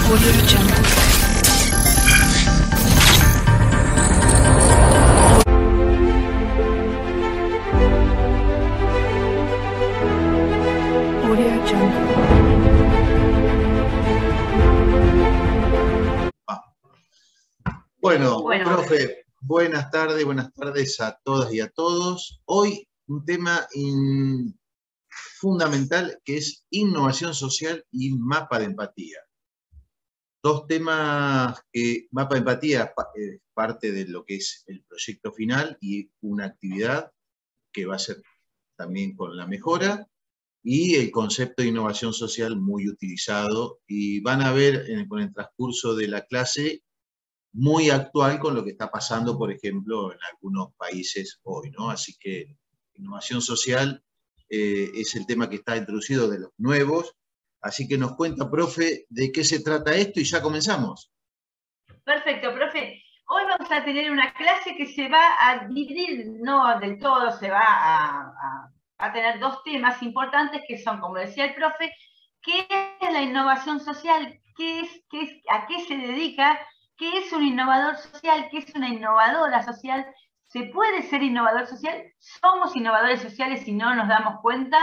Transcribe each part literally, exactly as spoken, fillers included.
Audio Jungle. Audio Jungle. Ah. Bueno, Bueno. profe, buenas tardes, buenas tardes a todas y a todos. Hoy un tema in- fundamental que es innovación social y mapa de empatía. Dos temas que mapa de empatía es parte de lo que es el proyecto final y una actividad que va a ser también con la mejora, y el concepto de innovación social muy utilizado, y van a ver en, con el transcurso de la clase muy actual con lo que está pasando, por ejemplo, en algunos países hoy, ¿no? Así que innovación social eh, es el tema que está introducido de los nuevos. Así que nos cuenta, profe, de qué se trata esto y ya comenzamos. Perfecto, profe. Hoy vamos a tener una clase que se va a dividir, no del todo, se va a, a, a tener dos temas importantes que son, como decía el profe, ¿qué es la innovación social? ¿Qué es, qué es, ¿A qué se dedica? ¿Qué es un innovador social? ¿Qué es una innovadora social? ¿Se puede ser innovador social? ¿Somos innovadores sociales si no nos damos cuenta?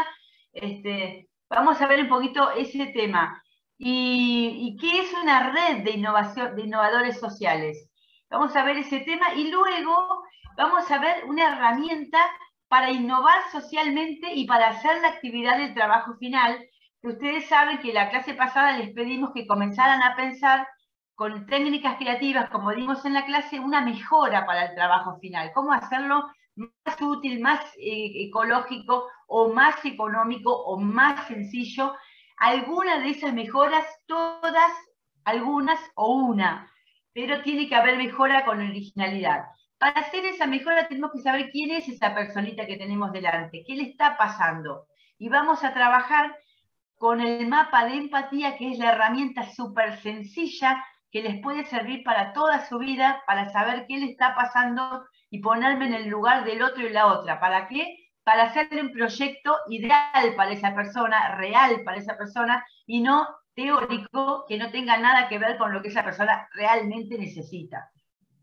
Este, vamos a ver un poquito ese tema. ¿Y, y qué es una red de innovación, de innovadores sociales? Vamos a ver ese tema y luego vamos a ver una herramienta para innovar socialmente y para hacer la actividad del trabajo final, que ustedes saben que la clase pasada les pedimos que comenzaran a pensar con técnicas creativas, como dimos en la clase, una mejora para el trabajo final, cómo hacerlo más útil, más eh, ecológico o más económico o más sencillo. Algunas de esas mejoras, todas, algunas o una, pero tiene que haber mejora con originalidad. Para hacer esa mejora tenemos que saber quién es esa personita que tenemos delante, qué le está pasando. Y vamos a trabajar con el mapa de empatía, que es la herramienta súper sencilla que les puede servir para toda su vida, para saber qué le está pasando y ponerme en el lugar del otro y la otra. ¿Para qué? Para hacerle un proyecto ideal para esa persona, real para esa persona, y no teórico, que no tenga nada que ver con lo que esa persona realmente necesita.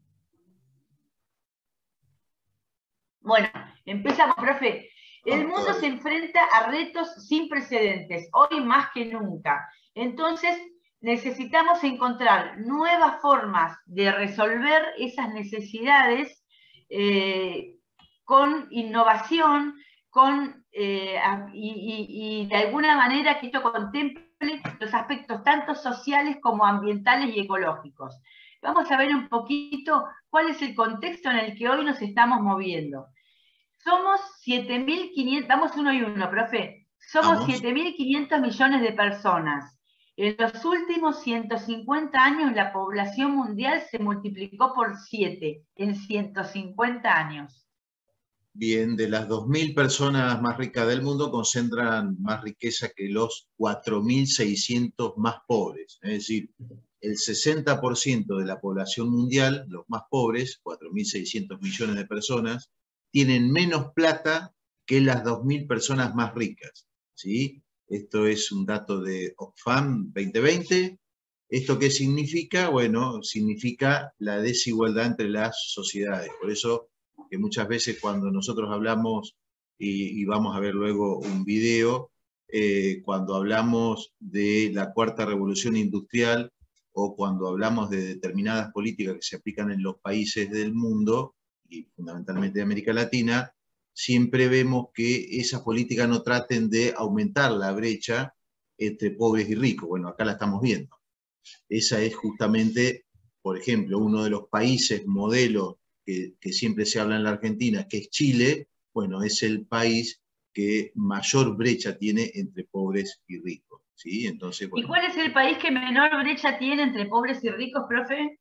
Bueno, empezamos, profe. El mundo se enfrenta a retos sin precedentes, hoy más que nunca. Entonces, necesitamos encontrar nuevas formas de resolver esas necesidades eh, con innovación, con, eh, y, y, y de alguna manera que esto contemple los aspectos tanto sociales como ambientales y ecológicos. Vamos a ver un poquito cuál es el contexto en el que hoy nos estamos moviendo. Somos siete mil quinientos, vamos uno y uno, profe. Somos siete mil quinientos millones de personas. En los últimos ciento cincuenta años la población mundial se multiplicó por siete, en ciento cincuenta años. Bien, de las dos mil personas más ricas del mundo concentran más riqueza que los cuatro mil seiscientos más pobres. Es decir, el sesenta por ciento de la población mundial, los más pobres, cuatro mil seiscientos millones de personas, tienen menos plata que las dos mil personas más ricas, ¿sí? Esto es un dato de Oxfam veinte veinte. ¿Esto qué significa? Bueno, significa la desigualdad entre las sociedades. Por eso que muchas veces cuando nosotros hablamos, y, y vamos a ver luego un video, eh, cuando hablamos de la cuarta revolución industrial o cuando hablamos de determinadas políticas que se aplican en los países del mundo, y fundamentalmente de América Latina, siempre vemos que esas políticas no traten de aumentar la brecha entre pobres y ricos. Bueno, acá la estamos viendo. Esa es justamente, por ejemplo, uno de los países modelos que, que siempre se habla en la Argentina, que es Chile. Bueno, es el país que mayor brecha tiene entre pobres y ricos, ¿sí? Entonces, bueno. ¿Y cuál es el país que menor brecha tiene entre pobres y ricos, profe?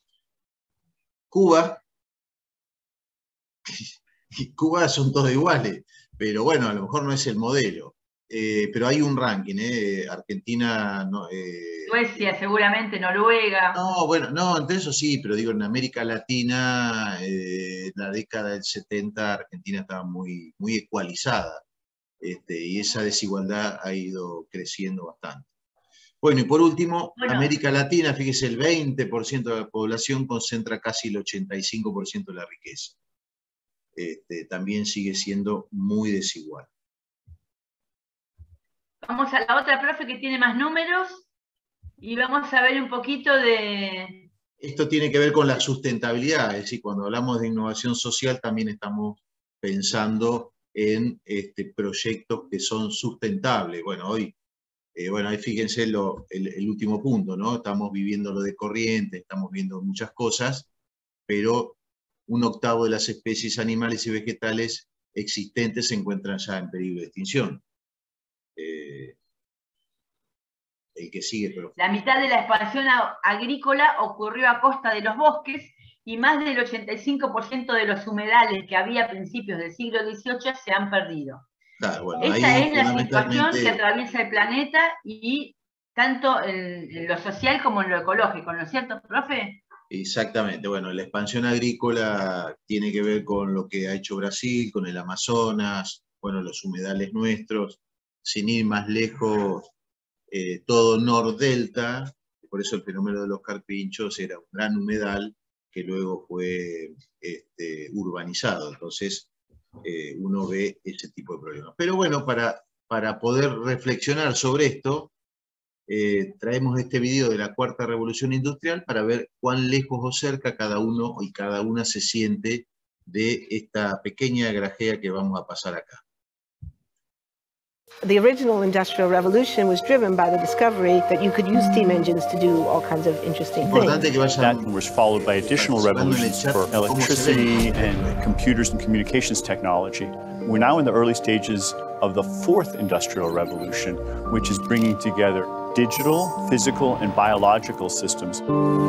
Cuba. Y Cuba son todos iguales, pero bueno, a lo mejor no es el modelo. Eh, pero hay un ranking, ¿eh? Argentina... No, eh, Suecia, eh, seguramente, Noruega. No, bueno, no, entre eso sí, pero digo, en América Latina, eh, en la década del setenta, Argentina estaba muy, muy ecualizada, este, y esa desigualdad ha ido creciendo bastante. Bueno, y por último, Bueno. América Latina, fíjese, el veinte por ciento de la población concentra casi el ochenta y cinco por ciento de la riqueza. Este, también sigue siendo muy desigual. Vamos a la otra, profe, que tiene más números, y vamos a ver un poquito de... Esto tiene que ver con la sustentabilidad, es decir, cuando hablamos de innovación social también estamos pensando en este, proyectos que son sustentables. Bueno, hoy, eh, bueno, ahí fíjense lo, el, el último punto, ¿no? Estamos viviendo lo de corriente, estamos viendo muchas cosas, pero un octavo de las especies animales y vegetales existentes se encuentran ya en peligro de extinción. Eh, el que sigue, pero... La mitad de la expansión agrícola ocurrió a costa de los bosques y más del ochenta y cinco por ciento de los humedales que había a principios del siglo dieciocho se han perdido. Claro, bueno, Esta ahí, es la situación fundamentalmente... que atraviesa el planeta y tanto en, en lo social como en lo ecológico, ¿no es cierto, profe? Exactamente, bueno, la expansión agrícola tiene que ver con lo que ha hecho Brasil, con el Amazonas, bueno, los humedales nuestros, sin ir más lejos, eh, todo Nordelta, por eso el fenómeno de los carpinchos era un gran humedal que luego fue este, urbanizado, entonces eh, uno ve ese tipo de problemas. Pero bueno, para, para poder reflexionar sobre esto, Eh, traemos este video de la cuarta revolución industrial para ver cuán lejos o cerca cada uno y cada una se siente de esta pequeña grajea que vamos a pasar acá. The original Industrial Revolution was driven by the discovery that you could use steam engines to do all kinds of interesting Importante que things. vayan That was followed by additional revolutions for electricity and computers and communications technology. We're now in the early stages of the fourth industrial revolution, which is bringing together digital, physical, and biological systems.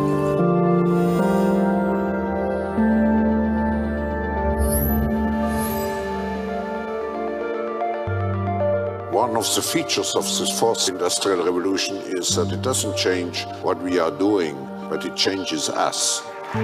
One of the features of this fourth industrial revolution is that it doesn't change what we are doing, but it changes us.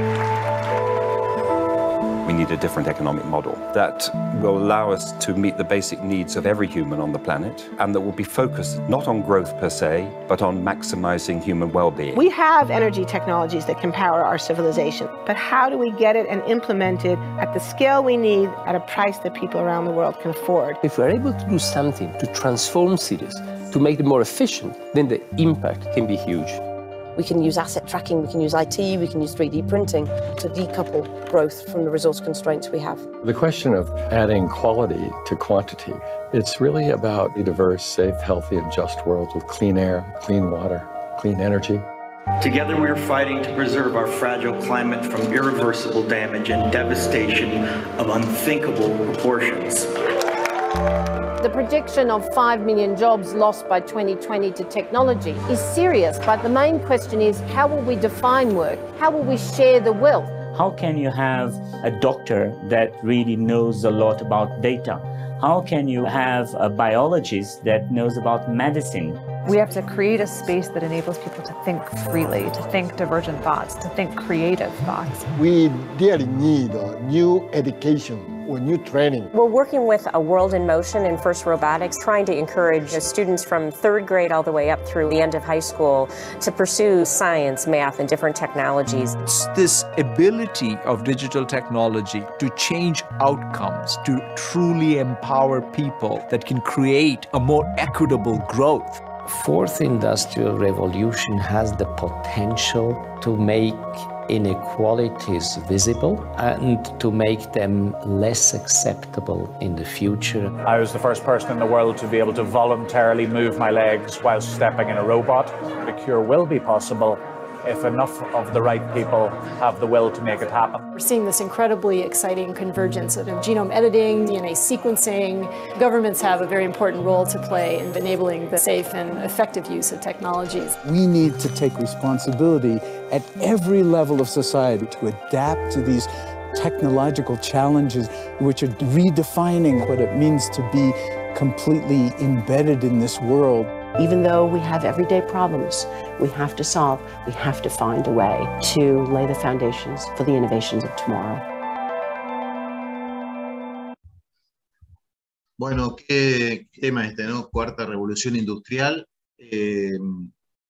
We need a different economic model that will allow us to meet the basic needs of every human on the planet, and that will be focused not on growth per se, but on maximizing human well-being. We have energy technologies that can power our civilization, but how do we get it and implement it at the scale we need at a price that people around the world can afford? If we're able to do something to transform cities, to make them more efficient, then the impact can be huge. We can use asset tracking, we can use I T, we can use three D printing to decouple growth from the resource constraints we have. The question of adding quality to quantity, it's really about a diverse, safe, healthy, and just world with clean air, clean water, clean energy. Together we are fighting to preserve our fragile climate from irreversible damage and devastation of unthinkable proportions. The prediction of five million jobs lost by twenty twenty to technology is serious, but the main question is, how will we define work? How will we share the wealth? How can you have a doctor that really knows a lot about data? How can you have a biologist that knows about medicine? We have to create a space that enables people to think freely, to think divergent thoughts, to think creative thoughts. We really need a new education or new training. We're working with a World in Motion in FIRST Robotics, trying to encourage students from third grade all the way up through the end of high school to pursue science, math, and different technologies. It's this ability of digital technology to change outcomes, to truly empower people that can create a more equitable growth. Fourth Industrial Revolution has the potential to make inequalities visible and to make them less acceptable in the future. I was the first person in the world to be able to voluntarily move my legs while stepping in a robot. The cure will be possible if enough of the right people have the will to make it happen. We're seeing this incredibly exciting convergence of genome editing, D N A sequencing. Governments have a very important role to play in enabling the safe and effective use of technologies. We need to take responsibility at every level of society to adapt to these technological challenges, which are redefining what it means to be completely embedded in this world. Even though we have everyday problems we have to solve, we have to find a way to lay the foundations for the innovations of tomorrow. Bueno, qué tema este, ¿no? Cuarta revolución industrial. Eh,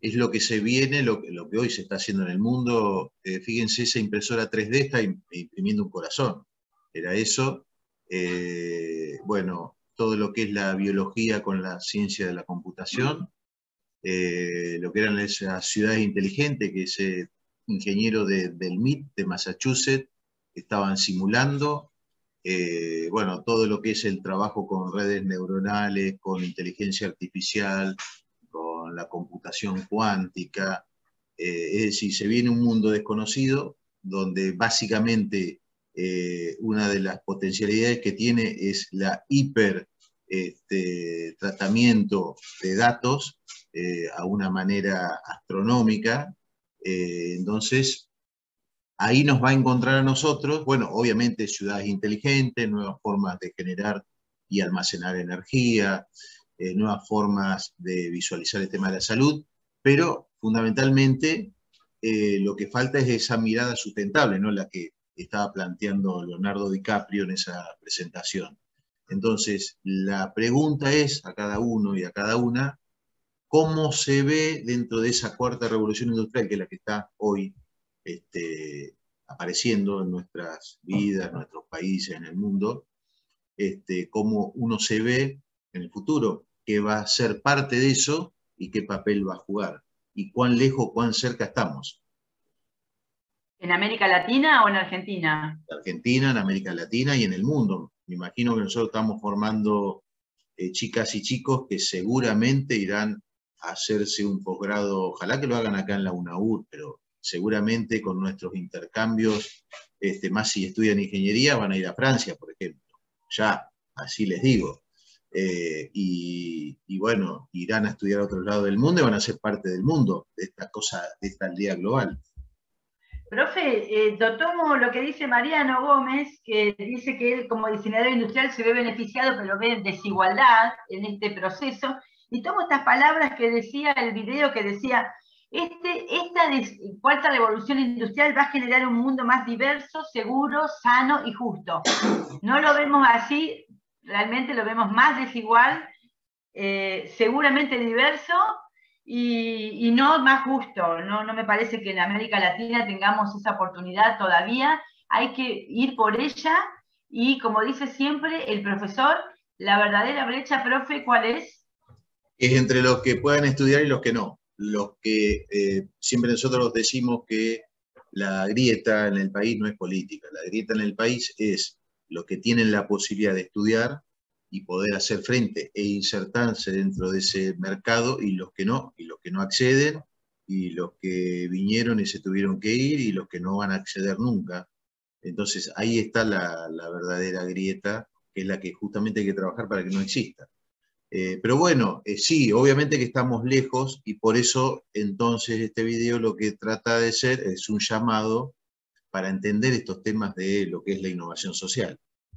es lo que se viene, lo, lo que hoy se está haciendo en el mundo. Eh, fíjense, esa impresora tres D está imprimiendo un corazón. Era eso. Eh, bueno, todo lo que es la biología con la ciencia de la computación, eh, lo que eran esas ciudades inteligentes, que ese ingeniero de, del M I T de Massachusetts estaban simulando. Eh, bueno, todo lo que es el trabajo con redes neuronales, con inteligencia artificial, con la computación cuántica. Eh, es decir, se viene un mundo desconocido donde básicamente eh, una de las potencialidades que tiene es la hiper este, tratamiento de datos eh, a una manera astronómica. Eh, entonces, ahí nos va a encontrar a nosotros, bueno, obviamente ciudades inteligentes, nuevas formas de generar y almacenar energía, eh, nuevas formas de visualizar el tema de la salud, pero fundamentalmente eh, lo que falta es esa mirada sustentable, ¿no? La que estaba planteando Leonardo DiCaprio en esa presentación. Entonces, la pregunta es a cada uno y a cada una, ¿cómo se ve dentro de esa cuarta revolución industrial, que es la que está hoy Este, apareciendo en nuestras vidas, en nuestros países, en el mundo, este, cómo uno se ve en el futuro, qué va a ser parte de eso y qué papel va a jugar, y cuán lejos, cuán cerca estamos. ¿En América Latina o en Argentina? En Argentina, en América Latina y en el mundo. Me imagino que nosotros estamos formando eh, chicas y chicos que seguramente irán a hacerse un posgrado, ojalá que lo hagan acá en la UNAUR, pero seguramente con nuestros intercambios, este, más si estudian ingeniería, van a ir a Francia, por ejemplo. Ya, así les digo. Eh, y, y bueno, irán a estudiar a otro lado del mundo y van a ser parte del mundo, de esta cosa, de esta aldea global. Profe, eh, yo tomo lo que dice Mariano Gómez, que dice que él como diseñador industrial se ve beneficiado, pero ve desigualdad en este proceso, y tomo estas palabras que decía el video, que decía, Este, esta cuarta revolución industrial va a generar un mundo más diverso, seguro, sano y justo. No lo vemos así, realmente lo vemos más desigual, eh, seguramente diverso y, y no más justo. No, no me parece que en América Latina tengamos esa oportunidad todavía. Hay que ir por ella y, como dice siempre el profesor, la verdadera brecha, profe, ¿cuál es? Es entre los que puedan estudiar y los que no. Los que eh, siempre nosotros decimos que la grieta en el país no es política, la grieta en el país es los que tienen la posibilidad de estudiar y poder hacer frente e insertarse dentro de ese mercado, y los que no, y los que no acceden, y los que vinieron y se tuvieron que ir, y los que no van a acceder nunca. Entonces ahí está la, la verdadera grieta, que es la que justamente hay que trabajar para que no exista. Eh, pero bueno, eh, sí, obviamente que estamos lejos, y por eso entonces este video lo que trata de ser es un llamado para entender estos temas de lo que es la innovación social.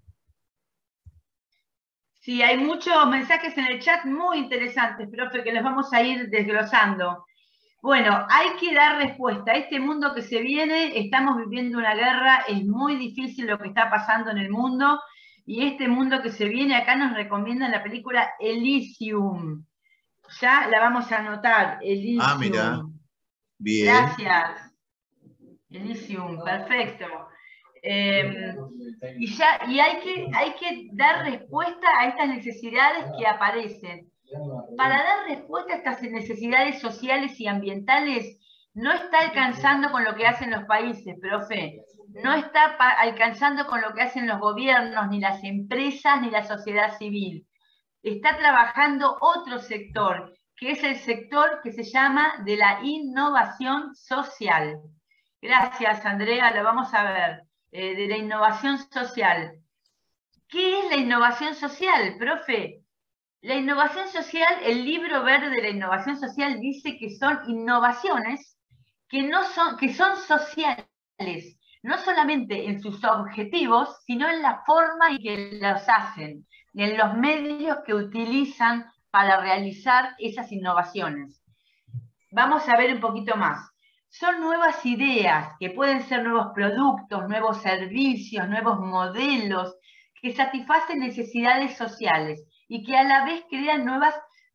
Sí, hay muchos mensajes en el chat muy interesantes, profe, que los vamos a ir desglosando. Bueno, hay que dar respuesta a este mundo que se viene. Estamos viviendo una guerra, es muy difícil lo que está pasando en el mundo. Y este mundo que se viene, acá nos recomiendan la película Elysium. Ya la vamos a anotar, Elysium. Ah, mira. Bien. Gracias. Elysium, perfecto. Eh, y ya, y hay que, hay que dar respuesta a estas necesidades que aparecen. Para dar respuesta a estas necesidades sociales y ambientales, no está alcanzando con lo que hacen los países, profe. No está alcanzando con lo que hacen los gobiernos, ni las empresas, ni la sociedad civil. Está trabajando otro sector, que es el sector que se llama de la innovación social. Gracias, Andrea, lo vamos a ver. Eh, de la innovación social. ¿Qué es la innovación social, profe? La innovación social, el libro verde de la innovación social dice que son innovaciones que, no son, que son sociales, no solamente en sus objetivos, sino en la forma en que los hacen, y en los medios que utilizan para realizar esas innovaciones. Vamos a ver un poquito más. Son nuevas ideas, que pueden ser nuevos productos, nuevos servicios, nuevos modelos, que satisfacen necesidades sociales y que a la vez crean nuevas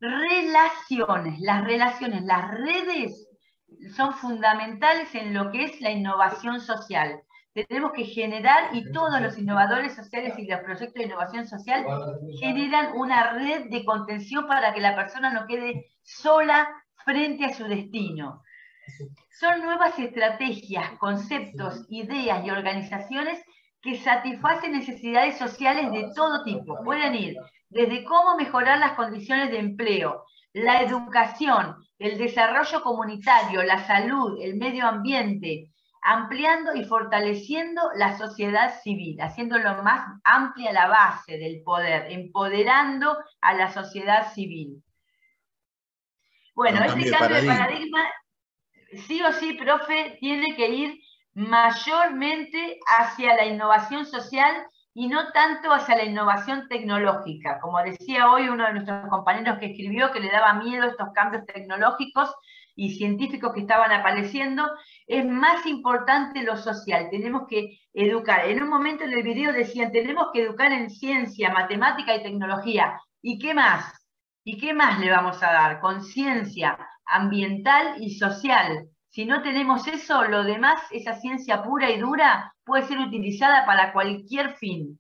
Relaciones, las relaciones, las redes son fundamentales en lo que es la innovación social. Tenemos que generar, y todos los innovadores sociales y los proyectos de innovación social generan una red de contención para que la persona no quede sola frente a su destino. Son nuevas estrategias, conceptos, ideas y organizaciones que satisfacen necesidades sociales de todo tipo. Pueden ir desde cómo mejorar las condiciones de empleo, la educación, el desarrollo comunitario, la salud, el medio ambiente, ampliando y fortaleciendo la sociedad civil, haciéndolo más amplia la base del poder, empoderando a la sociedad civil. Bueno, este cambio de paradigma, sí o sí, profe, tiene que ir mayormente hacia la innovación social y no tanto hacia la innovación tecnológica. Como decía hoy uno de nuestros compañeros que escribió que le daba miedo estos cambios tecnológicos y científicos que estaban apareciendo, es más importante lo social. Tenemos que educar. En un momento en el video decían, tenemos que educar en ciencia, matemática y tecnología. ¿Y qué más? ¿Y qué más le vamos a dar? Conciencia ambiental y social. Si no tenemos eso, lo demás, esa ciencia pura y dura, puede ser utilizada para cualquier fin.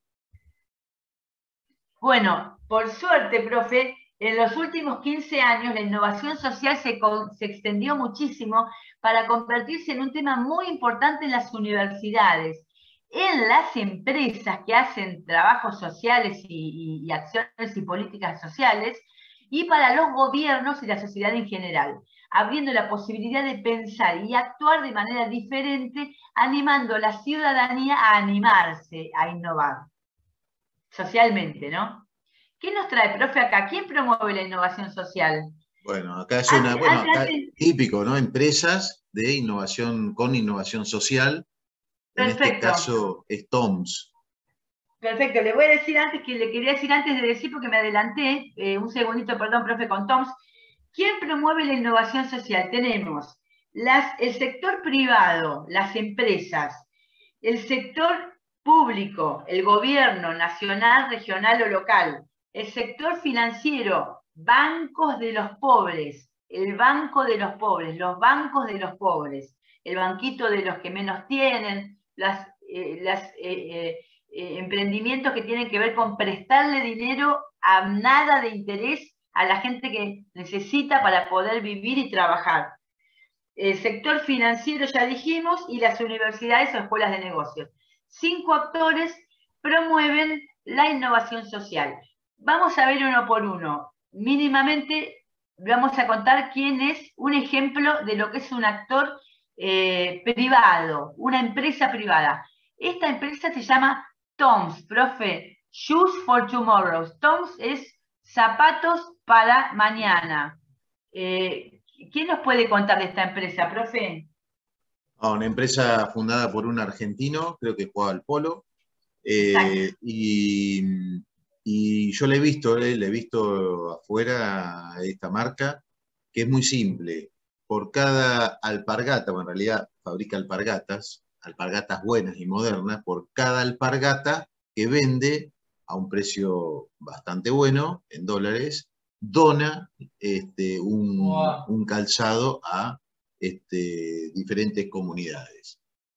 Bueno, por suerte, profe, en los últimos quince años la innovación social se, se extendió muchísimo para convertirse en un tema muy importante en las universidades, en las empresas que hacen trabajos sociales y, y, y acciones y políticas sociales, y para los gobiernos y la sociedad en general, abriendo la posibilidad de pensar y actuar de manera diferente, animando a la ciudadanía a animarse, a innovar socialmente, ¿no? ¿Qué nos trae, profe, acá? ¿Quién promueve la innovación social? Bueno, acá es una, bueno, acá típico, ¿no? Empresas de innovación, con innovación social. Perfecto. En este caso es T O M S. Perfecto, le voy a decir antes, que le quería decir antes de decir, porque me adelanté, eh, un segundito, perdón, profe, con T O M S. ¿Quién promueve la innovación social? Tenemos las, el sector privado, las empresas, el sector público, el gobierno nacional, regional o local, el sector financiero, bancos de los pobres, el banco de los pobres, los bancos de los pobres, el banquito de los que menos tienen, las, eh, las eh, eh, eh, emprendimientos que tienen que ver con prestarle dinero a nada de interés a la gente que necesita para poder vivir y trabajar. El sector financiero ya dijimos, y las universidades o escuelas de negocios. Cinco actores promueven la innovación social. Vamos a ver uno por uno. Mínimamente vamos a contar quién es un ejemplo de lo que es un actor eh, privado, una empresa privada. Esta empresa se llama T O M S, profe, Shoes for Tomorrow. T O M S es zapatos para mañana. Eh, ¿Quién nos puede contar de esta empresa, profe? Ah, una empresa fundada por un argentino, creo que juega al polo, eh, y, y yo le he visto, eh, le he visto afuera a esta marca, que es muy simple. Por cada alpargata, o en realidad fabrica alpargatas, alpargatas buenas y modernas, por cada alpargata que vende a un precio bastante bueno, en dólares, dona este, un, wow. un calzado a este, diferentes comunidades.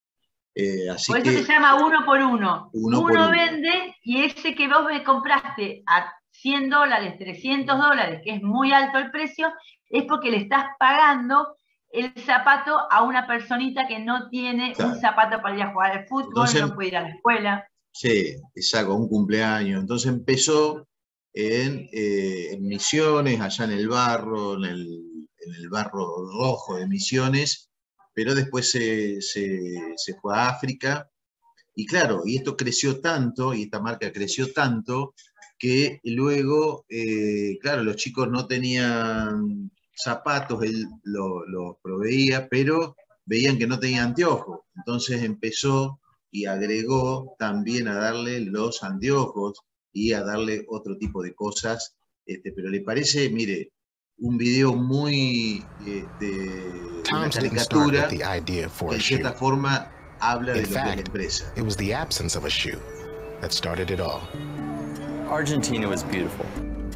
Eh, así por eso que, se llama uno por uno. Uno, uno por uno vende, y ese que vos me compraste a cien dólares, trescientos dólares, que es muy alto el precio, es porque le estás pagando el zapato a una personita que no tiene claro. un zapato para ir a jugar al fútbol, Entonces, no puede ir a la escuela. Sí, exacto, un cumpleaños. Entonces empezó en, eh, en Misiones, allá en el barro, en el, en el barro rojo de Misiones, pero después se, se, se fue a África. Y claro, y esto creció tanto, y esta marca creció tanto, que luego, eh, claro, los chicos no tenían zapatos, él los lo proveía, pero veían que no tenían anteojos. Entonces empezó y agregó también a darle los anteojos y a darle otro tipo de cosas. Este, pero le parece, mire, un video muy eh, de una caricatura que de cierta forma habla de lo que es la empresa. It was the absence of a shoe that started it all. Argentina was beautiful.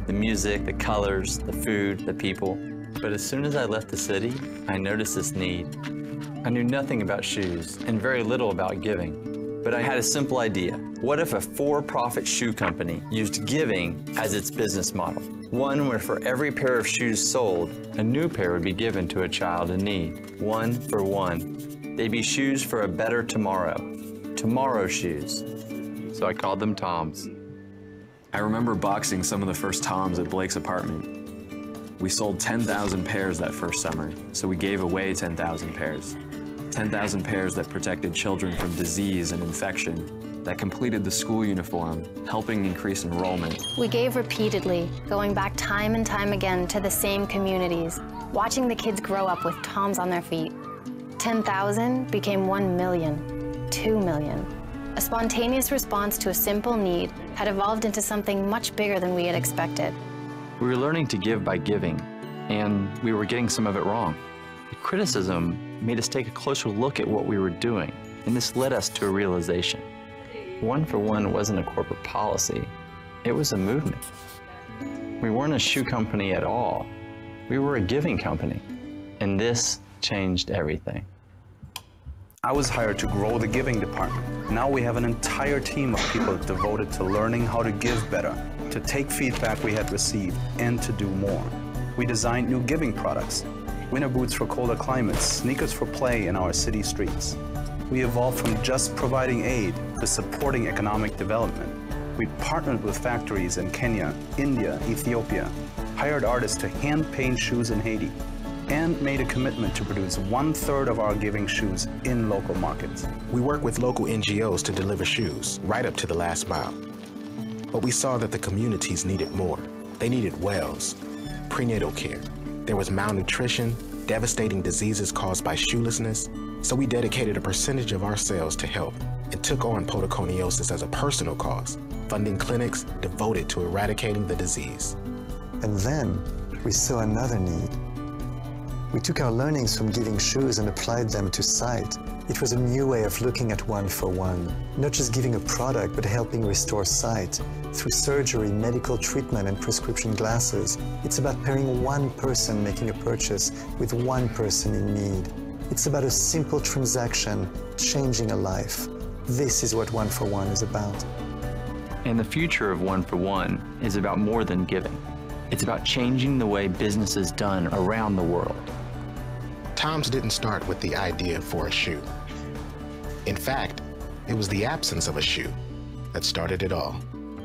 the music, the colors, the food, the people. But as soon as I left the city, I noticed this need. I knew nothing about shoes and very little about giving, but I had a simple idea. What if a for-profit shoe company used giving as its business model? One where for every pair of shoes sold, a new pair would be given to a child in need, one for one. They'd be shoes for a better tomorrow, tomorrow shoes. So I called them Toms. I remember boxing some of the first Toms at Blake's apartment. We sold ten thousand pairs that first summer, so we gave away ten thousand pairs. ten thousand pairs that protected children from disease and infection, that completed the school uniform, helping increase enrollment. We gave repeatedly, going back time and time again to the same communities, watching the kids grow up with Toms on their feet. ten thousand became one million, two million. A spontaneous response to a simple need had evolved into something much bigger than we had expected. We were learning to give by giving, and we were getting some of it wrong. The criticism made us take a closer look at what we were doing, and this led us to a realization. One for One wasn't a corporate policy, it was a movement. We weren't a shoe company at all. We were a giving company, and this changed everything. I was hired to grow the giving department. Now we have an entire team of people devoted to learning how to give better, to take feedback we had received, and to do more. We designed new giving products, winter boots for colder climates, sneakers for play in our city streets. We evolved from just providing aid to supporting economic development. We partnered with factories in Kenya, India, Ethiopia, hired artists to hand paint shoes in Haiti, and made a commitment to produce one-third of our giving shoes in local markets. We work with local N G Os to deliver shoes right up to the last mile. But we saw that the communities needed more. They needed wells, prenatal care. There was malnutrition, devastating diseases caused by shoelessness. So we dedicated a percentage of our sales to help and took on podoconiosis as a personal cause, funding clinics devoted to eradicating the disease. And then we saw another need. We took our learnings from giving shoes and applied them to sight. It was a new way of looking at One for One, not just giving a product, but helping restore sight through surgery, medical treatment, and prescription glasses. It's about pairing one person making a purchase with one person in need. It's about a simple transaction changing a life. This is what One for One is about. And the future of One for One is about more than giving. It's about changing the way business is done around the world. Toms didn't start with the idea for a shoe. In fact, it was the absence of a shoe that started it all.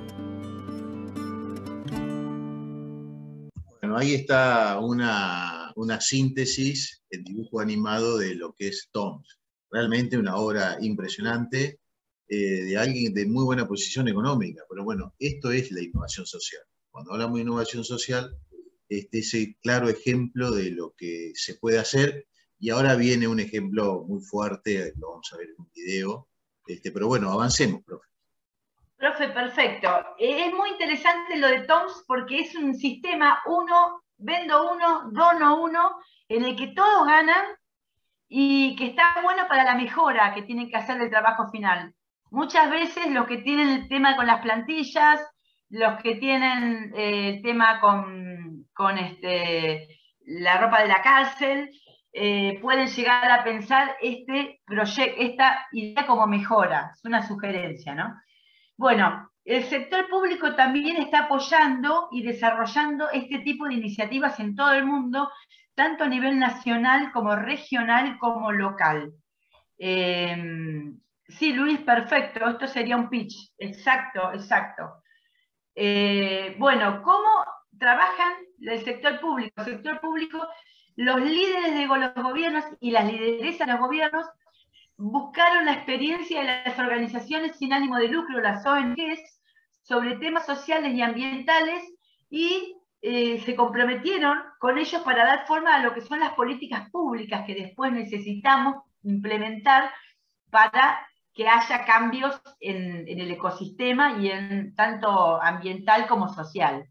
Bueno, ahí está una, una síntesis, el dibujo animado de lo que es Toms. Realmente una obra impresionante eh, de alguien de muy buena posición económica. Pero bueno, esto es la innovación social. Cuando hablamos de innovación social, este es el claro ejemplo de lo que se puede hacer, y ahora viene un ejemplo muy fuerte, lo vamos a ver en un video, este, pero bueno, avancemos, profe. Profe, perfecto. Es muy interesante lo de Toms porque es un sistema uno, vendo uno, dono uno, en el que todos ganan y que está bueno para la mejora que tienen que hacer del trabajo final. Muchas veces los que tienen el tema con las plantillas, los que tienen eh, el tema con, con este, la ropa de la cárcel, eh, pueden llegar a pensar este proyecto, esta idea como mejora. Es una sugerencia, ¿no? Bueno, el sector público también está apoyando y desarrollando este tipo de iniciativas en todo el mundo, tanto a nivel nacional como regional como local. Eh, sí, Luis, perfecto, esto sería un pitch, exacto, exacto. Eh, bueno, ¿cómo trabajan el sector público? El sector público, los líderes de los gobiernos y las lideresas de los gobiernos buscaron la experiencia de las organizaciones sin ánimo de lucro, las O N Ges, sobre temas sociales y ambientales y eh, se comprometieron con ellos para dar forma a lo que son las políticas públicas que después necesitamos implementar para que haya cambios en, en el ecosistema y en tanto ambiental como social.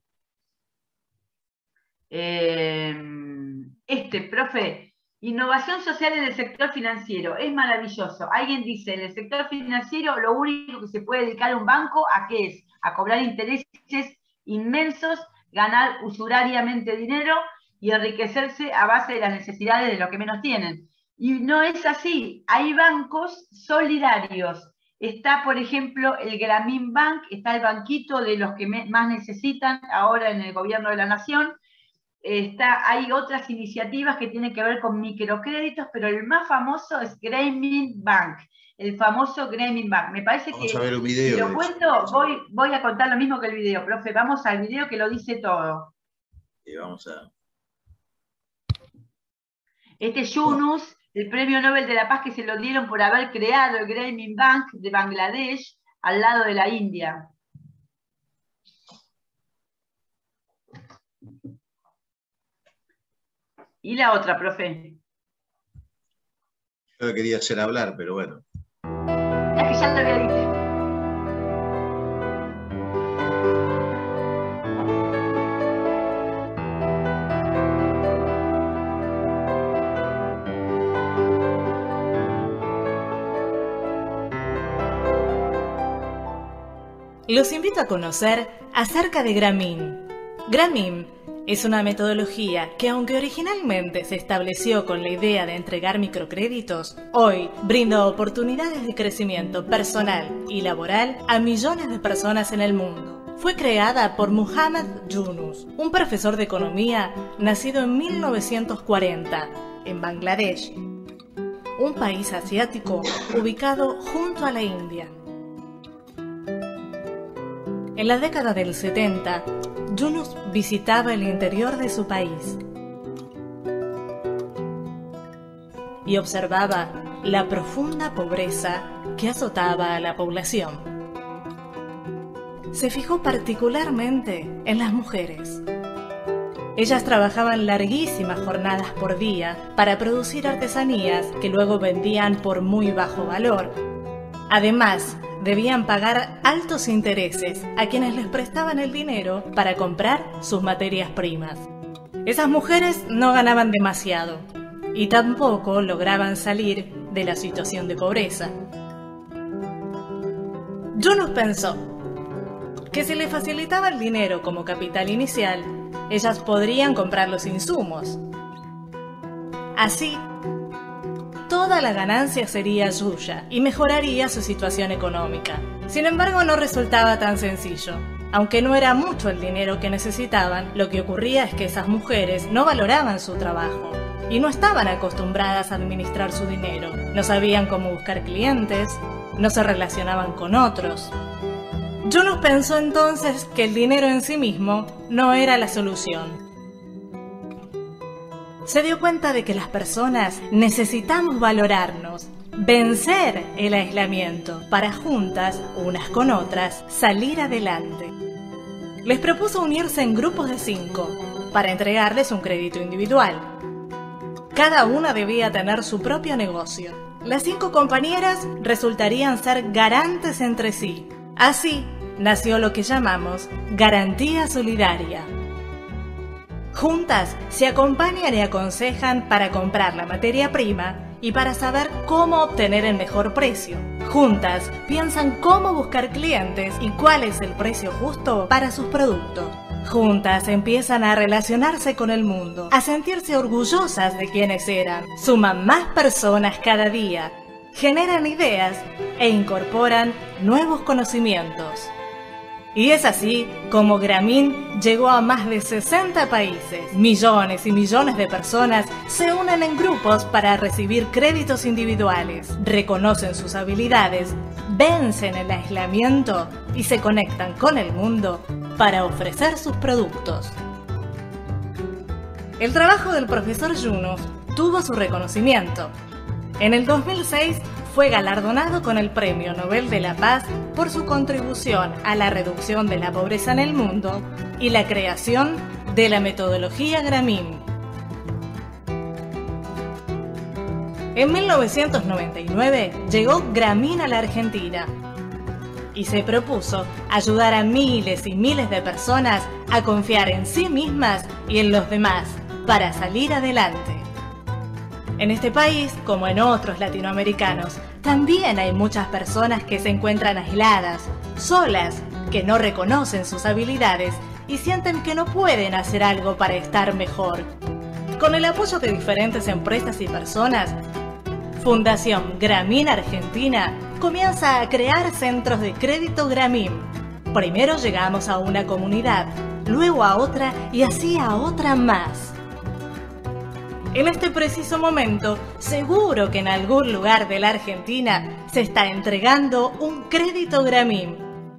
Eh, este, profe, innovación social en el sector financiero, es maravilloso. Alguien dice, en el sector financiero lo único que se puede dedicar a un banco, ¿a qué es? A cobrar intereses inmensos ganar usurariamente dinero y enriquecerse a base de las necesidades de los que menos tienen. Y no es así, hay bancos solidarios. Está, por ejemplo, el Grameen Bank, está el banquito de los que más necesitan ahora en el gobierno de la nación. Está, hay otras iniciativas que tienen que ver con microcréditos, pero el más famoso es Grameen Bank, el famoso Grameen Bank. Me parece Vamos que, a ver un video, si lo cuento, voy, voy a contar lo mismo que el video, profe. Vamos al video que lo dice todo. Y vamos a... Este es Yunus, el premio Nobel de la Paz que se lo dieron por haber creado el Grameen Bank de Bangladesh al lado de la India. Y la otra, profe. Yo lo quería hacer hablar, pero bueno. Es que ya te había dicho. Los invito a conocer acerca de Grameen. Grameen es una metodología que, aunque originalmente se estableció con la idea de entregar microcréditos, hoy brinda oportunidades de crecimiento personal y laboral a millones de personas en el mundo. Fue creada por Muhammad Yunus, un profesor de economía nacido en mil novecientos cuarenta en Bangladesh, un país asiático ubicado junto a la India. En la década del setenta, Yunus visitaba el interior de su país y observaba la profunda pobreza que azotaba a la población. Se fijó particularmente en las mujeres. Ellas trabajaban larguísimas jornadas por día para producir artesanías que luego vendían por muy bajo valor. Además, debían pagar altos intereses a quienes les prestaban el dinero para comprar sus materias primas. Esas mujeres no ganaban demasiado y tampoco lograban salir de la situación de pobreza. Yunus pensó que si le facilitaba el dinero como capital inicial, ellas podrían comprar los insumos. Así, toda la ganancia sería suya y mejoraría su situación económica. Sin embargo, no resultaba tan sencillo. Aunque no era mucho el dinero que necesitaban, lo que ocurría es que esas mujeres no valoraban su trabajo y no estaban acostumbradas a administrar su dinero. No sabían cómo buscar clientes, no se relacionaban con otros. Yunus pensó entonces que el dinero en sí mismo no era la solución. Se dio cuenta de que las personas necesitamos valorarnos, vencer el aislamiento para juntas, unas con otras, salir adelante. Les propuso unirse en grupos de cinco para entregarles un crédito individual. Cada una debía tener su propio negocio. Las cinco compañeras resultarían ser garantes entre sí. Así nació lo que llamamos garantía solidaria. Juntas se acompañan y aconsejan para comprar la materia prima y para saber cómo obtener el mejor precio. Juntas piensan cómo buscar clientes y cuál es el precio justo para sus productos. Juntas empiezan a relacionarse con el mundo, a sentirse orgullosas de quienes eran. Suman más personas cada día, generan ideas e incorporan nuevos conocimientos. Y es así como Grameen llegó a más de sesenta países. Millones y millones de personas se unen en grupos para recibir créditos individuales, reconocen sus habilidades, vencen el aislamiento y se conectan con el mundo para ofrecer sus productos. El trabajo del profesor Yunus tuvo su reconocimiento. En el dos mil seis fue galardonado con el Premio Nobel de la Paz por su contribución a la reducción de la pobreza en el mundo y la creación de la metodología Grameen. En mil novecientos noventa y nueve llegó Grameen a la Argentina y se propuso ayudar a miles y miles de personas a confiar en sí mismas y en los demás para salir adelante. En este país, como en otros latinoamericanos, también hay muchas personas que se encuentran aisladas, solas, que no reconocen sus habilidades y sienten que no pueden hacer algo para estar mejor. Con el apoyo de diferentes empresas y personas, Fundación Grameen Argentina comienza a crear centros de crédito Grameen. Primero llegamos a una comunidad, luego a otra y así a otra más. En este preciso momento, seguro que en algún lugar de la Argentina se está entregando un crédito Grameen.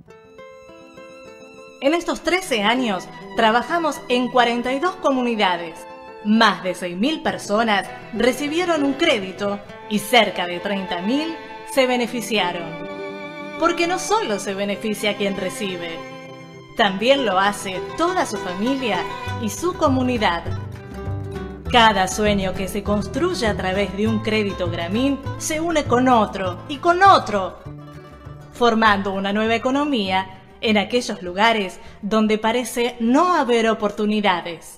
En estos trece años, trabajamos en cuarenta y dos comunidades. Más de seis mil personas recibieron un crédito y cerca de treinta mil se beneficiaron. Porque no solo se beneficia quien recibe, también lo hace toda su familia y su comunidad. Cada sueño que se construye a través de un crédito Grameen se une con otro y con otro, formando una nueva economía en aquellos lugares donde parece no haber oportunidades.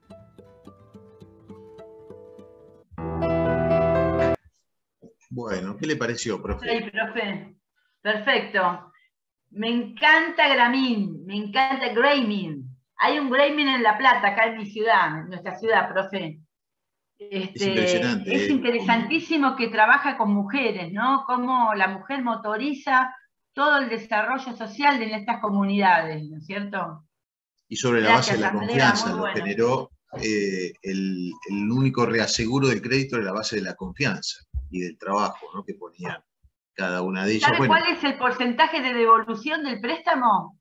Bueno, ¿qué le pareció, profe? Sí, profe. Perfecto. Me encanta Grameen, me encanta Grameen. Hay un Grameen en La Plata, acá en mi ciudad, en nuestra ciudad, profe. Este, es impresionante. Es eh. interesantísimo que trabaja con mujeres, ¿no? Cómo la mujer motoriza todo el desarrollo social en estas comunidades, ¿no es cierto? Y sobre la Gracias, base de la Andrea, confianza, muy lo bueno. generó eh, el, el único reaseguro del crédito era la base de la confianza y del trabajo, ¿no? Que ponían cada una de ellas. ¿Sabe Bueno, cuál es el porcentaje de devolución del préstamo?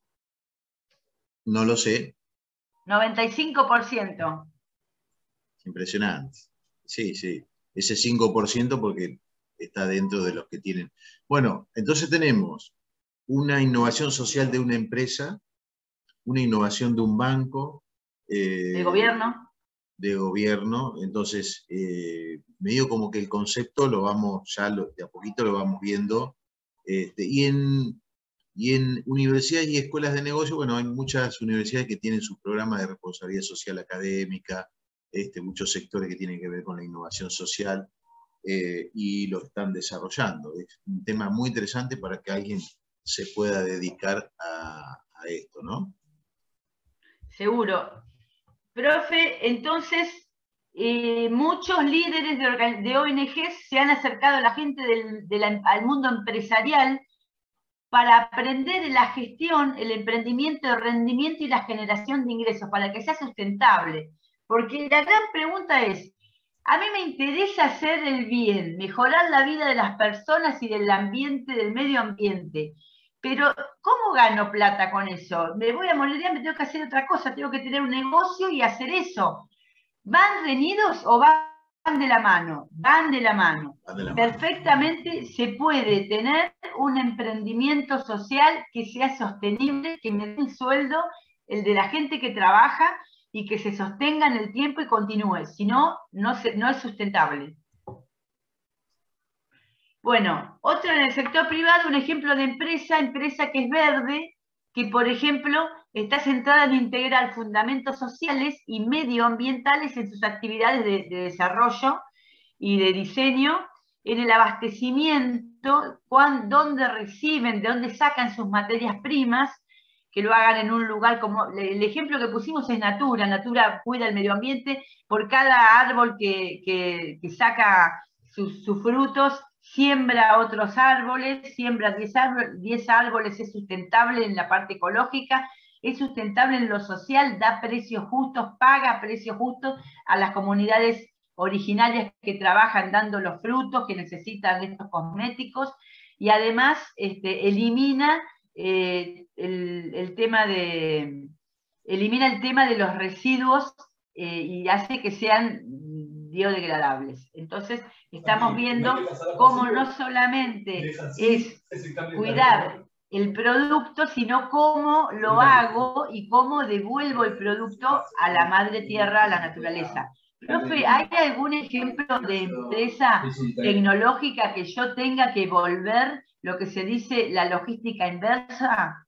no lo sé, noventa y cinco por ciento. impresionante. Sí, sí, ese cinco por ciento porque está dentro de los que tienen. Bueno, entonces tenemos una innovación social de una empresa, una innovación de un banco. Eh, ¿De gobierno? De gobierno, entonces eh, medio como que el concepto lo vamos, ya lo, de a poquito lo vamos viendo, este, y, en, y en universidades y escuelas de negocio, bueno, hay muchas universidades que tienen sus programas de responsabilidad social académica, este, muchos sectores que tienen que ver con la innovación social, eh, y lo están desarrollando. Es un tema muy interesante para que alguien se pueda dedicar a, a esto, ¿no? Seguro. Profe, entonces, eh, muchos líderes de, de O N Ges se han acercado a la gente del, de la, al mundo empresarial para aprender la gestión, el emprendimiento, el rendimiento y la generación de ingresos, para que sea sustentable. Porque la gran pregunta es, a mí me interesa hacer el bien, mejorar la vida de las personas y del ambiente, del medio ambiente. Pero, ¿cómo gano plata con eso? Me voy a morir de hambre, tengo que hacer otra cosa, tengo que tener un negocio y hacer eso. ¿Van reñidos o van de la mano? Van de la mano. Van de la mano. Perfectamente se puede tener un emprendimiento social que sea sostenible, que me dé un sueldo, el de la gente que trabaja, y que se sostenga en el tiempo y continúe. Si no, no, se, no es sustentable. Bueno, otro en el sector privado, un ejemplo de empresa, empresa que es verde, que por ejemplo está centrada en integrar fundamentos sociales y medioambientales en sus actividades de, de desarrollo y de diseño, en el abastecimiento, cuán, dónde reciben, de dónde sacan sus materias primas, que lo hagan en un lugar como, el ejemplo que pusimos es Natura, Natura cuida el medio ambiente, por cada árbol que, que, que saca sus, sus frutos, siembra otros árboles, siembra diez árboles, diez árboles, es sustentable en la parte ecológica, es sustentable en lo social, da precios justos, paga precios justos a las comunidades originarias que trabajan dando los frutos, que necesitan estos cosméticos, y además este, elimina eh, el, el tema de elimina el tema de los residuos eh, y hace que sean biodegradables. Entonces, estamos viendo cómo no solamente es cuidar el producto, sino cómo lo hago y cómo devuelvo el producto a la madre tierra, a la naturaleza. Profe, ¿hay algún ejemplo de empresa tecnológica que yo tenga que volver lo que se dice la logística inversa?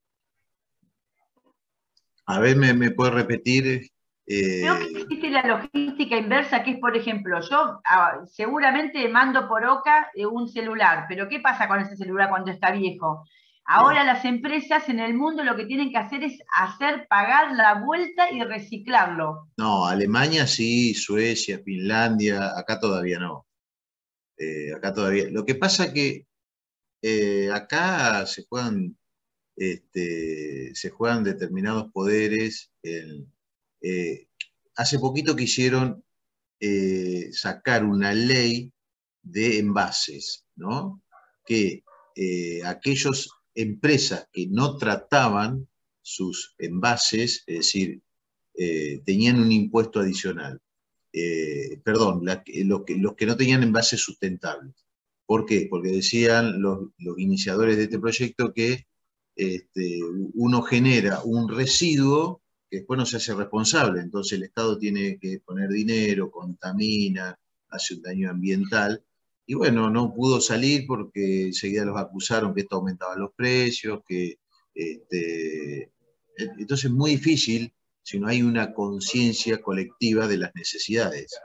A ver, ¿me, me puede repetir? Eh... Creo que existe la logística inversa, que es, por ejemplo, yo ah, seguramente mando por O C A eh, un celular, pero ¿qué pasa con ese celular cuando está viejo? Ahora las empresas en el mundo lo que tienen que hacer es hacer pagar la vuelta y reciclarlo. No, Alemania sí, Suecia, Finlandia, acá todavía no. Eh, acá todavía. Lo que pasa que eh, acá se juegan, este, se juegan determinados poderes. En, eh, hace poquito quisieron eh, sacar una ley de envases, ¿no? Que eh, aquellos empresas que no trataban sus envases, es decir, eh, tenían un impuesto adicional. Eh, perdón, la, los, que, los que no tenían envases sustentables. ¿Por qué? Porque decían los, los iniciadores de este proyecto que este, uno genera un residuo que después no se hace responsable, entonces el Estado tiene que poner dinero, contamina, hace un daño ambiental, y bueno, no pudo salir porque enseguida los acusaron que esto aumentaba los precios, que este, entonces es muy difícil si no hay una conciencia colectiva de las necesidades.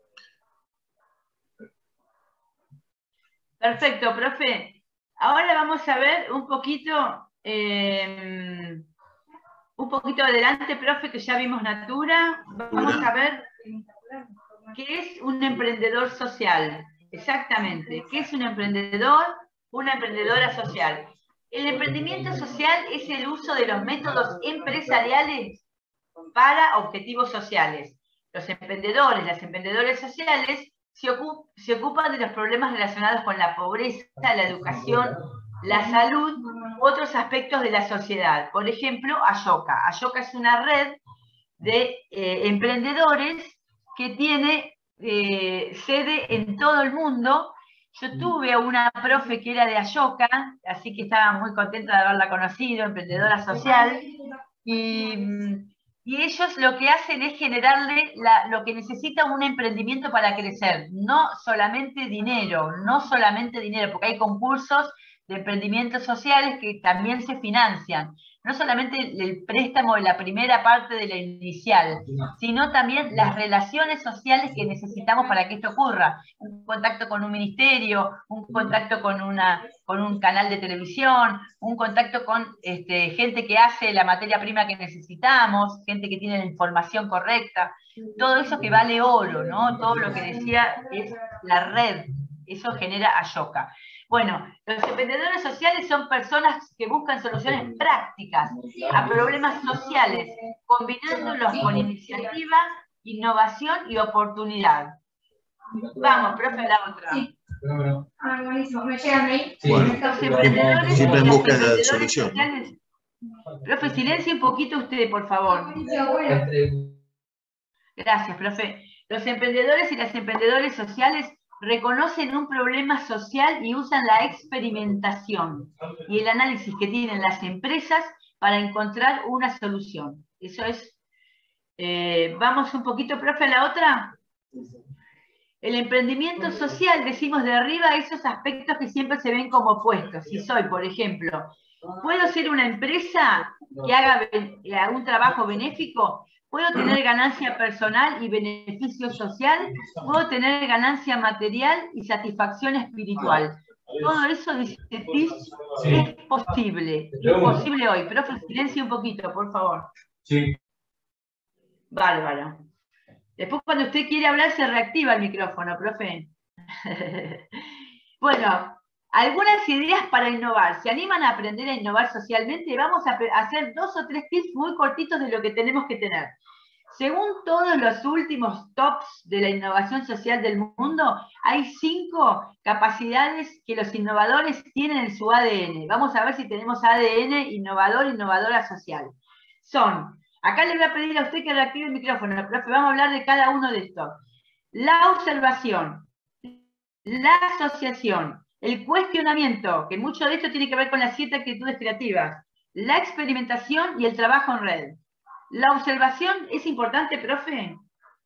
Perfecto, profe. Ahora vamos a ver un poquito, eh, un poquito adelante, profe, que ya vimos Natura. Vamos a ver qué es un emprendedor social. Exactamente. ¿Qué es un emprendedor? Una emprendedora social. El emprendimiento social es el uso de los métodos empresariales para objetivos sociales. Los emprendedores, las emprendedoras sociales se, ocup se ocupan de los problemas relacionados con la pobreza, la educación, la salud u otros aspectos de la sociedad. Por ejemplo, Ayoka. Ayoka es una red de eh, emprendedores que tiene eh, sede en todo el mundo. Yo tuve a una profe que era de Ayoka, así que estaba muy contenta de haberla conocido, emprendedora social, y, y ellos lo que hacen es generarle la, lo que necesita un emprendimiento para crecer, no solamente dinero, no solamente dinero, porque hay concursos de emprendimientos sociales que también se financian, no solamente el préstamo de la primera parte de la inicial, sino también las relaciones sociales que necesitamos para que esto ocurra. Un contacto con un ministerio, un contacto con, una, con un canal de televisión, un contacto con este, gente que hace la materia prima que necesitamos, gente que tiene la información correcta, todo eso que vale oro, ¿no? Todo lo que decía es la red, eso genera Ayoka. Bueno, los emprendedores sociales son personas que buscan soluciones prácticas a problemas sociales, combinándolos con iniciativa, innovación y oportunidad. Vamos, profe, la otra. Sí. Ah, buenísimo, me llega a mí. Sí. Los emprendedores siempre en busca de la emprendedores solución. sociales. Profe, silencie un poquito usted, por favor. Gracias, profe. Los emprendedores y las emprendedoras sociales reconocen un problema social y usan la experimentación y el análisis que tienen las empresas para encontrar una solución. Eso es... Eh, vamos un poquito, profe, a la otra. El emprendimiento social, decimos de arriba, esos aspectos que siempre se ven como opuestos. Si soy, por ejemplo, ¿puedo ser una empresa que haga un trabajo benéfico? ¿Puedo tener ganancia personal y beneficio social? ¿Puedo tener ganancia material y satisfacción espiritual? Todo eso, dice Tisch, es posible. Es posible hoy. Profe, silencio un poquito, por favor. Sí. Bárbaro. Después, cuando usted quiere hablar, se reactiva el micrófono, profe. Bueno, algunas ideas para innovar. ¿Se animan a aprender a innovar socialmente? Vamos a hacer dos o tres tips muy cortitos de lo que tenemos que tener. Según todos los últimos tops de la innovación social del mundo, hay cinco capacidades que los innovadores tienen en su A D N. Vamos a ver si tenemos A D N innovador, innovadora social. Son, acá le voy a pedir a usted que reactive el micrófono, profe, vamos a hablar de cada uno de estos. La observación, la asociación, el cuestionamiento, que mucho de esto tiene que ver con las siete actitudes creativas, la experimentación y el trabajo en red. ¿La observación es importante, profe?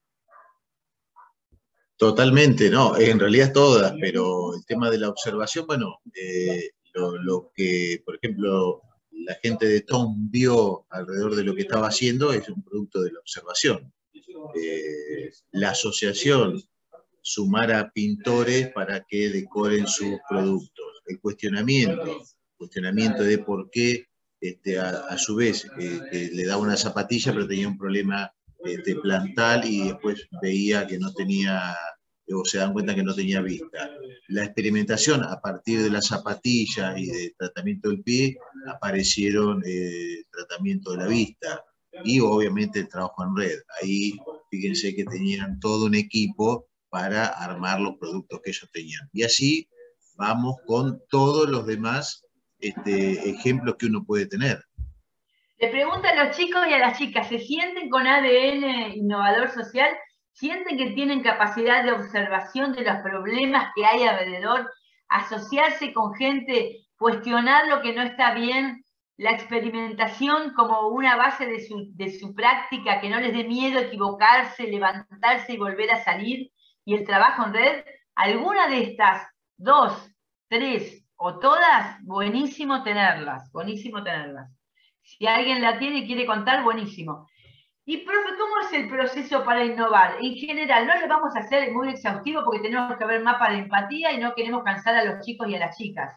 Totalmente, no, en realidad todas, pero el tema de la observación, bueno, eh, lo, lo que, por ejemplo, la gente de Tom vio alrededor de lo que estaba haciendo es un producto de la observación. Eh, la asociación, sumar a pintores para que decoren sus productos. El cuestionamiento, cuestionamiento de por qué, este, a, a su vez, eh, que le daba una zapatilla, pero tenía un problema este, plantar y después veía que no tenía, o se dan cuenta que no tenía vista. La experimentación a partir de la zapatilla y de tratamiento del pie, aparecieron eh, tratamiento de la vista y obviamente el trabajo en red. Ahí fíjense que tenían todo un equipo para armar los productos que ellos tenían. Y así vamos con todos los demás este, ejemplos que uno puede tener. Le pregunto a los chicos y a las chicas, ¿se sienten con A D N innovador social? ¿Sienten que tienen capacidad de observación de los problemas que hay alrededor? Asociarse con gente, cuestionar lo que no está bien, la experimentación como una base de su, de su práctica, que no les dé miedo equivocarse, levantarse y volver a salir, y el trabajo en red. ¿Alguna de estas, dos, tres o todas? Buenísimo tenerlas, buenísimo tenerlas. Si alguien la tiene y quiere contar, buenísimo. Y, profe, ¿cómo es el proceso para innovar? En general, no lo vamos a hacer muy exhaustivo porque tenemos que ver mapa de empatía y no queremos cansar a los chicos y a las chicas.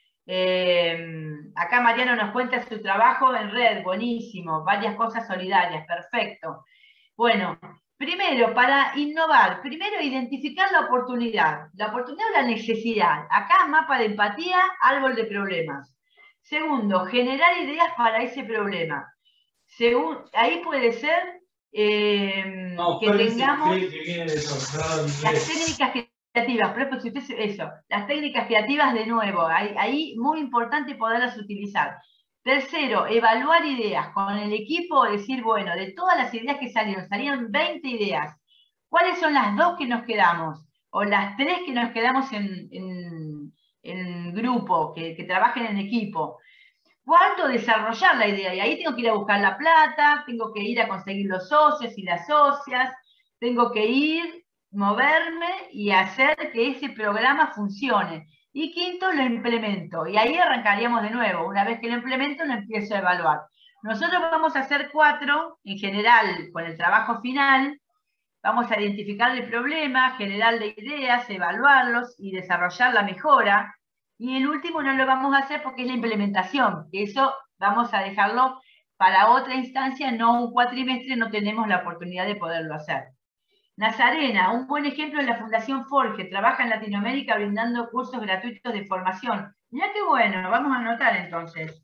Eh, acá Mariano nos cuenta su trabajo en red, buenísimo, varias cosas solidarias, perfecto. Bueno, primero, para innovar, primero identificar la oportunidad, la oportunidad o la necesidad. Acá mapa de empatía, árbol de problemas. Segundo, generar ideas para ese problema. Según, ahí puede ser eh, no, que tengamos que, que eso, las técnicas creativas, pero si usted, eso, las técnicas creativas de nuevo, ahí, ahí muy importante poderlas utilizar. Tercero, evaluar ideas con el equipo, decir, bueno, de todas las ideas que salieron, salieron veinte ideas, ¿cuáles son las dos que nos quedamos? O las tres que nos quedamos en, en, en grupo, que, que trabajen en equipo. Cuarto, desarrollar la idea, y ahí tengo que ir a buscar la plata, tengo que ir a conseguir los socios y las socias, tengo que ir, moverme y hacer que ese programa funcione. Y quinto, lo implemento, y ahí arrancaríamos de nuevo. Una vez que lo implemento, lo empiezo a evaluar. Nosotros vamos a hacer cuatro, en general, con el trabajo final, vamos a identificar el problema, generar ideas, evaluarlos y desarrollar la mejora. Y el último no lo vamos a hacer porque es la implementación, que eso vamos a dejarlo para otra instancia, no un cuatrimestre, no tenemos la oportunidad de poderlo hacer. Nazarena, un buen ejemplo es la Fundación Forge, trabaja en Latinoamérica brindando cursos gratuitos de formación. Mirá qué bueno, vamos a anotar entonces.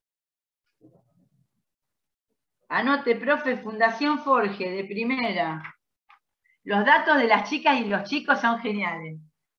Anote, profe, Fundación Forge, de primera. Los datos de las chicas y los chicos son geniales.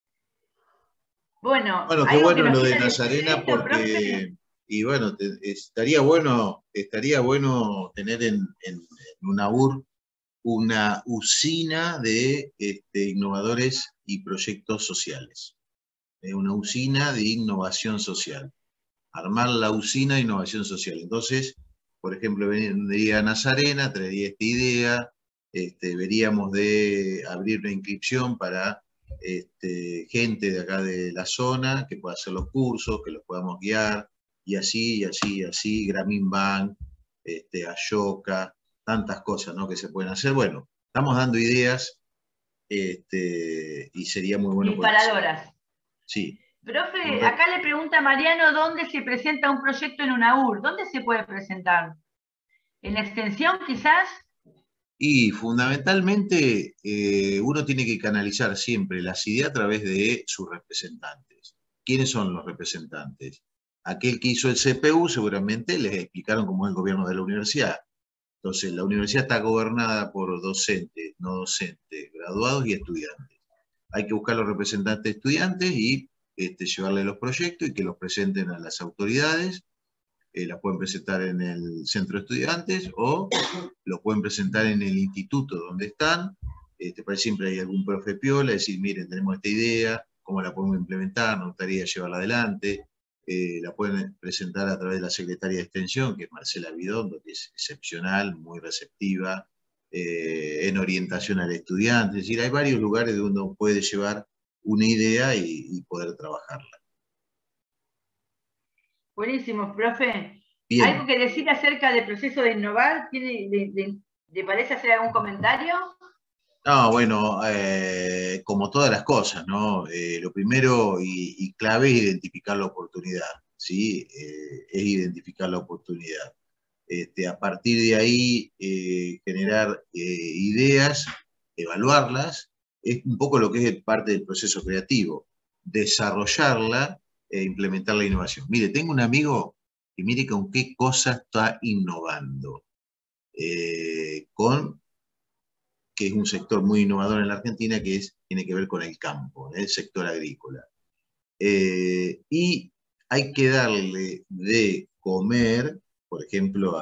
Bueno, bueno, qué bueno lo de Nazarena porque, profe. Y bueno, te, estaría bueno, estaría bueno tener en, en, en UNAUR una usina de este, innovadores y proyectos sociales. Eh, una usina de innovación social. Armar la usina de innovación social. Entonces, por ejemplo, vendría Nazarena, traería esta idea, este, veríamos de abrir una inscripción para Este, gente de acá de la zona que pueda hacer los cursos, que los podamos guiar, y así, y así, y así, Grameen Bank, este, Ashoka, tantas cosas, ¿no?, que se pueden hacer. Bueno, estamos dando ideas este, y sería muy bueno. Disparadoras. Sí. Profe, acá le pregunta a Mariano dónde se presenta un proyecto en UNAUR. ¿Dónde se puede presentar? ¿En la extensión quizás? Y fundamentalmente eh, uno tiene que canalizar siempre las ideas a través de sus representantes. ¿Quiénes son los representantes? Aquel que hizo el C P U seguramente les explicaron cómo es el gobierno de la universidad. Entonces la universidad está gobernada por docentes, no docentes, graduados y estudiantes. Hay que buscar los representantes de estudiantes y este, llevarles los proyectos y que los presenten a las autoridades. Eh, las pueden presentar en el centro de estudiantes o los pueden presentar en el instituto donde están. Este, para siempre hay algún profe piola, decir, miren, tenemos esta idea, cómo la podemos implementar, nos gustaría llevarla adelante. Eh, la pueden presentar a través de la secretaria de Extensión, que es Marcela Bidondo, que es excepcional, muy receptiva, eh, en orientación al estudiante. Es decir, hay varios lugares donde uno puede llevar una idea y, y poder trabajarla. Buenísimo, profe. Bien. ¿Algo que decir acerca del proceso de innovar? ¿Tiene, de, de, ¿Le parece hacer algún comentario? No, bueno, eh, como todas las cosas, ¿no? Eh, lo primero y, y clave es identificar la oportunidad. ¿sí? Eh, es identificar la oportunidad. Este, a partir de ahí, eh, generar eh, ideas, evaluarlas, es un poco lo que es parte del proceso creativo, desarrollarla e implementar la innovación. Mire, tengo un amigo y mire con qué cosa está innovando, eh, con, que es un sector muy innovador en la Argentina, que es, tiene que ver con el campo, el sector agrícola. Eh, y hay que darle de comer, por ejemplo,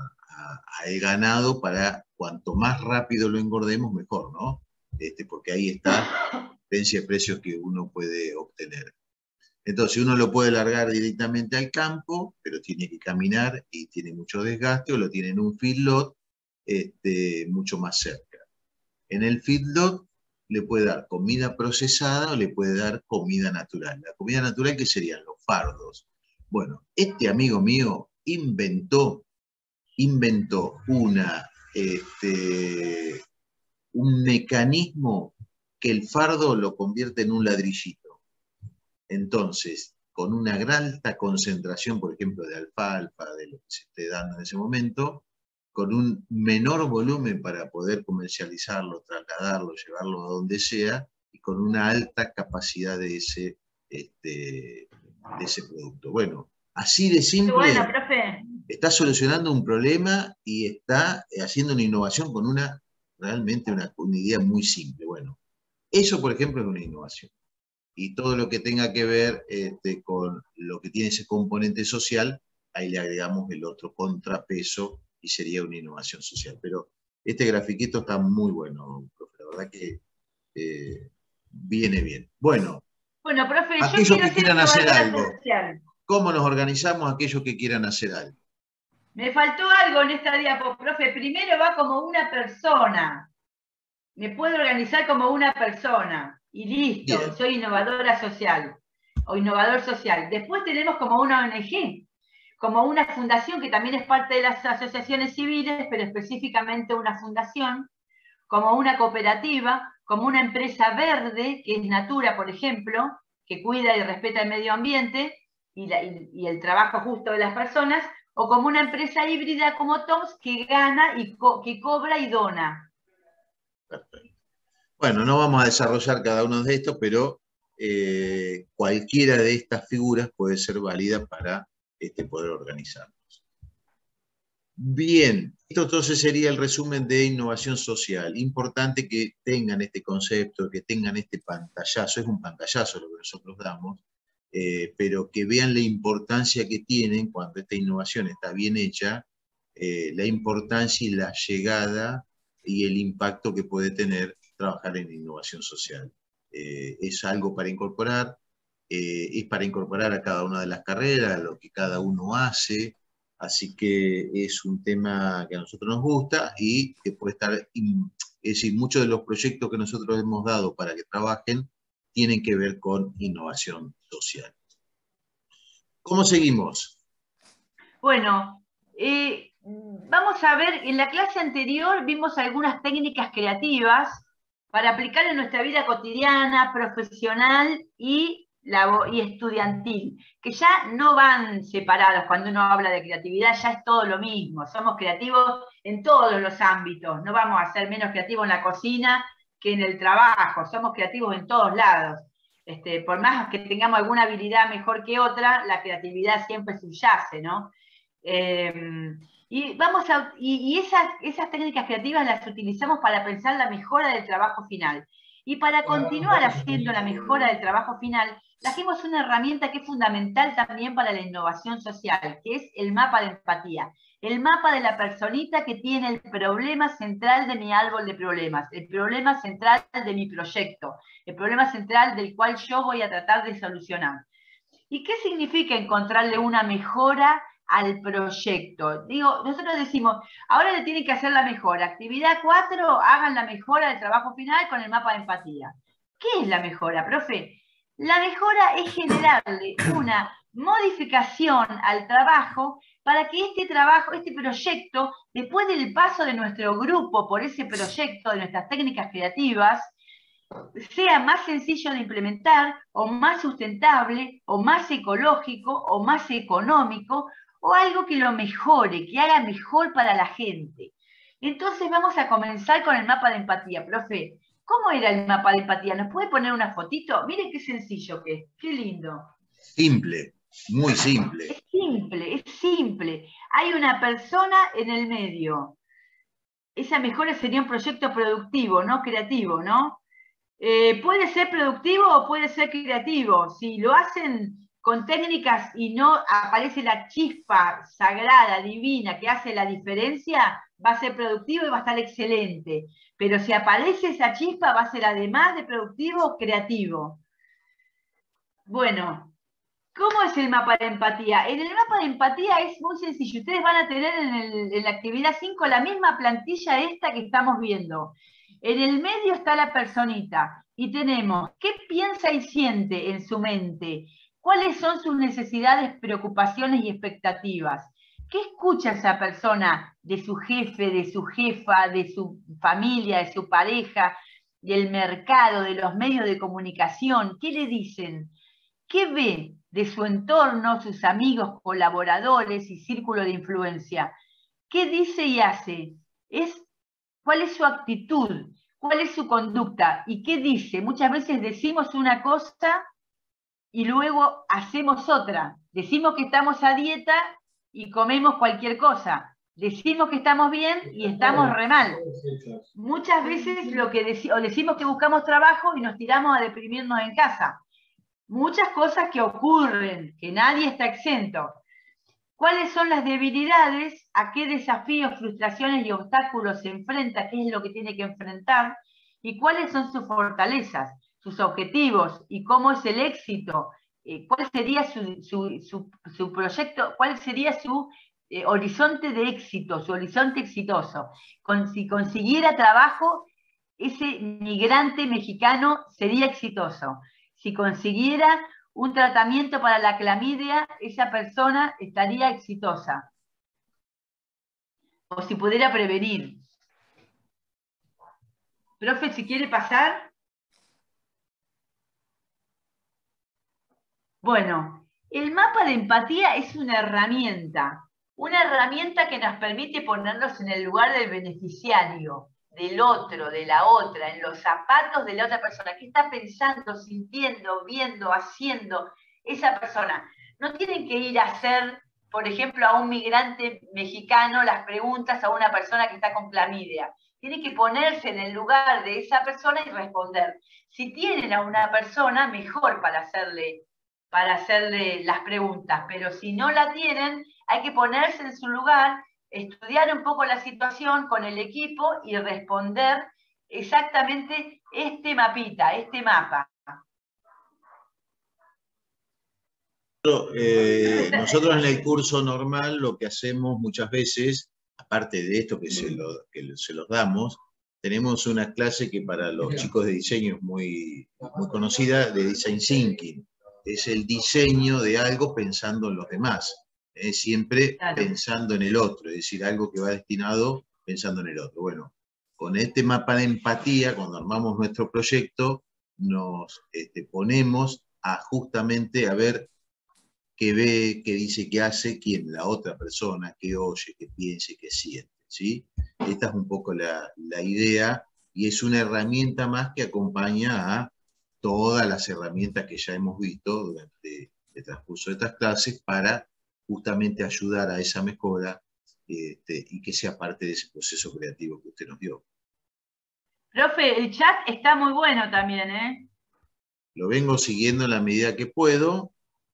al ganado, para cuanto más rápido lo engordemos, mejor, ¿no? Este, porque ahí está la diferencia de precios que uno puede obtener. Entonces, uno lo puede largar directamente al campo, pero tiene que caminar y tiene mucho desgaste, o lo tiene en un feedlot este, mucho más cerca. En el feedlot le puede dar comida procesada o le puede dar comida natural. La comida natural, ¿qué serían? Los fardos. Bueno, este amigo mío inventó, inventó una, este, un mecanismo que el fardo lo convierte en un ladrillito. Entonces, con una gran alta concentración, por ejemplo, de alfalfa, de lo que se esté dando en ese momento, con un menor volumen para poder comercializarlo, trasladarlo, llevarlo a donde sea, y con una alta capacidad de ese, este, de ese producto. Bueno, así de simple, bueno, profe, está solucionando un problema y está haciendo una innovación con una, realmente una, una idea muy simple. Bueno, eso, por ejemplo, es una innovación. Y todo lo que tenga que ver este, con lo que tiene ese componente social, ahí le agregamos el otro contrapeso y sería una innovación social. Pero este grafiquito está muy bueno, profe, la verdad que eh, viene bien. Bueno, bueno profe, aquellos yo que quiero quieran hacer algo, social. ¿Cómo nos organizamos aquellos que quieran hacer algo? Me faltó algo en esta diapo, profe. Primero va como una persona. Me puedo organizar como una persona. Y listo, Bien. Soy innovadora social. O innovador social. Después tenemos como una O N G. Como una fundación que también es parte de las asociaciones civiles, pero específicamente una fundación. Como una cooperativa. Como una empresa verde, que es Natura, por ejemplo, que cuida y respeta el medio ambiente y, la, y, y el trabajo justo de las personas, o como una empresa híbrida como Toms, que gana y co que cobra y dona. Perfecto. Bueno, no vamos a desarrollar cada uno de estos, pero eh, cualquiera de estas figuras puede ser válida para este, poder organizarnos. Bien, esto entonces sería el resumen de innovación social. Importante que tengan este concepto, que tengan este pantallazo, es un pantallazo lo que nosotros damos, eh, pero que vean la importancia que tienen cuando esta innovación está bien hecha, eh, la importancia y la llegada y el impacto que puede tener trabajar en innovación social. Eh, es algo para incorporar, eh, es para incorporar a cada una de las carreras, a lo que cada uno hace, así que es un tema que a nosotros nos gusta y que puede estar, es decir, muchos de los proyectos que nosotros hemos dado para que trabajen tienen que ver con innovación social. ¿Cómo seguimos? Bueno, eh, vamos a ver, en la clase anterior vimos algunas técnicas creativas para aplicar en nuestra vida cotidiana, profesional y, y estudiantil, que ya no van separados cuando uno habla de creatividad, ya es todo lo mismo, somos creativos en todos los ámbitos, no vamos a ser menos creativos en la cocina que en el trabajo, somos creativos en todos lados. Este, por más que tengamos alguna habilidad mejor que otra, la creatividad siempre subyace, ¿no? Eh, y vamos a, y, y esas, esas técnicas creativas las utilizamos para pensar la mejora del trabajo final. Y para continuar haciendo la mejora del trabajo final, trajimos una herramienta que es fundamental también para la innovación social, que es el mapa de empatía. El mapa de la personita que tiene el problema central de mi árbol de problemas, el problema central de mi proyecto, el problema central del cual yo voy a tratar de solucionar. ¿Y qué significa encontrarle una mejora al proyecto? Digo, nosotros decimos, ahora le tienen que hacer la mejora. Actividad cuatro, hagan la mejora del trabajo final con el mapa de empatía. ¿Qué es la mejora, profe? La mejora es generarle una modificación al trabajo para que este trabajo, este proyecto, después del paso de nuestro grupo por ese proyecto, de nuestras técnicas creativas, sea más sencillo de implementar, o más sustentable, o más ecológico, o más económico, o algo que lo mejore, que haga mejor para la gente. Entonces vamos a comenzar con el mapa de empatía. Profe, ¿cómo era el mapa de empatía? ¿Nos puede poner una fotito? Miren qué sencillo que es, qué lindo. Simple, muy simple. Es simple, es simple. Hay una persona en el medio. Esa mejora sería un proyecto productivo, no creativo, ¿no? Eh, puede ser productivo o puede ser creativo. Si lo hacen con técnicas y no aparece la chispa sagrada, divina, que hace la diferencia, va a ser productivo y va a estar excelente. Pero si aparece esa chispa, va a ser además de productivo, creativo. Bueno, ¿cómo es el mapa de empatía? En el mapa de empatía es muy sencillo. Ustedes van a tener en, el, en la actividad cinco la misma plantilla esta que estamos viendo. En el medio está la personita y tenemos qué piensa y siente en su mente, cuáles son sus necesidades, preocupaciones y expectativas, qué escucha esa persona de su jefe, de su jefa, de su familia, de su pareja, del mercado, de los medios de comunicación, qué le dicen, qué ve de su entorno, sus amigos, colaboradores y círculo de influencia, qué dice y hace, es cuál es su actitud, cuál es su conducta y qué dice. Muchas veces decimos una cosa y luego hacemos otra. Decimos que estamos a dieta y comemos cualquier cosa. Decimos que estamos bien y estamos re mal. Muchas veces lo que deci- o decimos que buscamos trabajo y nos tiramos a deprimirnos en casa. Muchas cosas que ocurren, que nadie está exento. ¿Cuáles son las debilidades? ¿A qué desafíos, frustraciones y obstáculos se enfrenta? ¿Qué es lo que tiene que enfrentar? ¿Y cuáles son sus fortalezas, sus objetivos? ¿Y cómo es el éxito? Eh, ¿Cuál sería su, su, su, su proyecto? ¿Cuál sería su eh, horizonte de éxito, su horizonte exitoso? Con, si consiguiera trabajo, ese migrante mexicano sería exitoso. Si consiguiera un tratamiento para la clamidia, esa persona estaría exitosa. O si pudiera prevenir. Profe, si quiere pasar. Bueno, el mapa de empatía es una herramienta. Una herramienta que nos permite ponernos en el lugar del beneficiario, del otro, de la otra, en los zapatos de la otra persona. ¿Qué está pensando, sintiendo, viendo, haciendo esa persona? No tienen que ir a hacer, por ejemplo, a un migrante mexicano las preguntas a una persona que está con clamidia. Tienen que ponerse en el lugar de esa persona y responder. Si tienen a una persona, mejor para hacerle, para hacerle las preguntas, pero si no la tienen, hay que ponerse en su lugar, estudiar un poco la situación con el equipo y responder exactamente este mapita, este mapa. Eh, nosotros en el curso normal lo que hacemos muchas veces, aparte de esto que se, lo, que se los damos, tenemos una clase que para los chicos de diseño es muy, muy conocida, de Design Thinking. Es el diseño de algo pensando en los demás. Eh, siempre claro. Pensando en el otro, es decir, algo que va destinado pensando en el otro. Bueno, con este mapa de empatía, cuando armamos nuestro proyecto, nos este, ponemos a justamente a ver qué ve, qué dice, qué hace, quién, la otra persona, qué oye, qué piense, qué siente, ¿sí? Esta es un poco la, la idea, y es una herramienta más que acompaña a todas las herramientas que ya hemos visto durante el transcurso de estas clases para justamente ayudar a esa mejora este, y que sea parte de ese proceso creativo que usted nos dio. Profe, el chat está muy bueno también, ¿eh? Lo vengo siguiendo en la medida que puedo.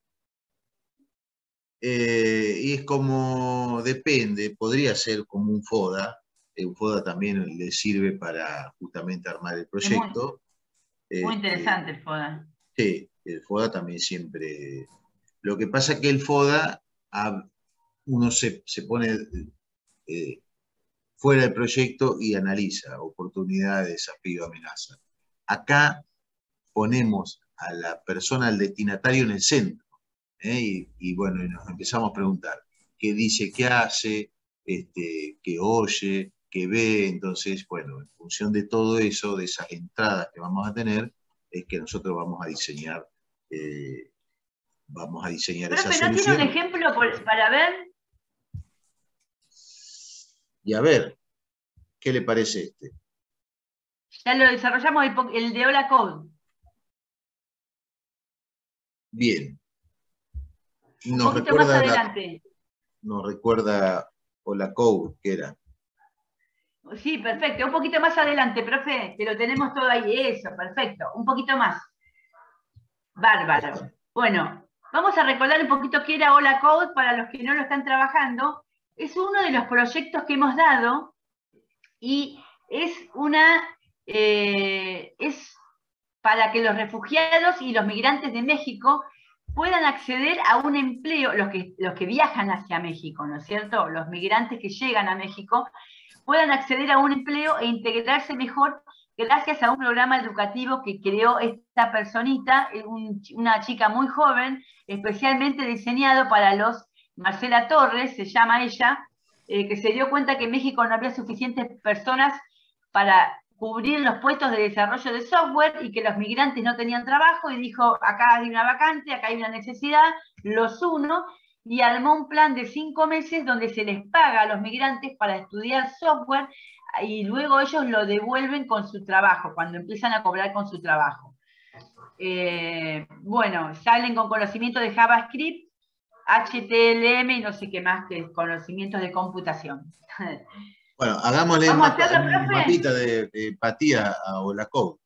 Eh, y es como, depende, podría ser como un FODA. Eh, un FODA también le sirve para justamente armar el proyecto. Muy, muy interesante eh, el FODA. Sí, el FODA también siempre... Lo que pasa es que el FODA, uno se, se pone eh, fuera del proyecto y analiza oportunidades, desafío, amenaza. Acá ponemos a la persona, al destinatario en el centro. ¿eh? Y, y bueno, y nos empezamos a preguntar qué dice, qué hace, este, qué oye, que ve. Entonces, bueno, en función de todo eso, de esas entradas que vamos a tener, es que nosotros vamos a diseñar, eh, vamos a diseñar esa Profe, ¿no solución. tiene un ejemplo por- para ver? Y a ver, ¿qué le parece este? Ya lo desarrollamos, el, po- el de Hola Code. Bien. Un Nos poquito más recuerda, la, adelante. nos recuerda Hola Code, que era. Sí, perfecto. Un poquito más adelante, profe, que lo tenemos todo ahí. Eso, perfecto. Un poquito más. Bárbaro. Bueno, vamos a recordar un poquito qué era Hola Code para los que no lo están trabajando. Es uno de los proyectos que hemos dado y es una eh, es para que los refugiados y los migrantes de México puedan acceder a un empleo, los que, los que viajan hacia México, ¿no es cierto? Los migrantes que llegan a México puedan acceder a un empleo e integrarse mejor gracias a un programa educativo que creó esta personita, un, una chica muy joven, especialmente diseñado para los, Marcela Torres, se llama ella, eh, que se dio cuenta que en México no había suficientes personas para cubrir los puestos de desarrollo de software y que los migrantes no tenían trabajo, y dijo, acá hay una vacante, acá hay una necesidad, los uno, y armó un plan de cinco meses donde se les paga a los migrantes para estudiar software y luego ellos lo devuelven con su trabajo, cuando empiezan a cobrar con su trabajo. Eh, bueno, salen con conocimiento de JavaScript, H T M L y no sé qué más, que es conocimientos de computación. Bueno, hagámosle un mapita de, de empatía a Hola Code.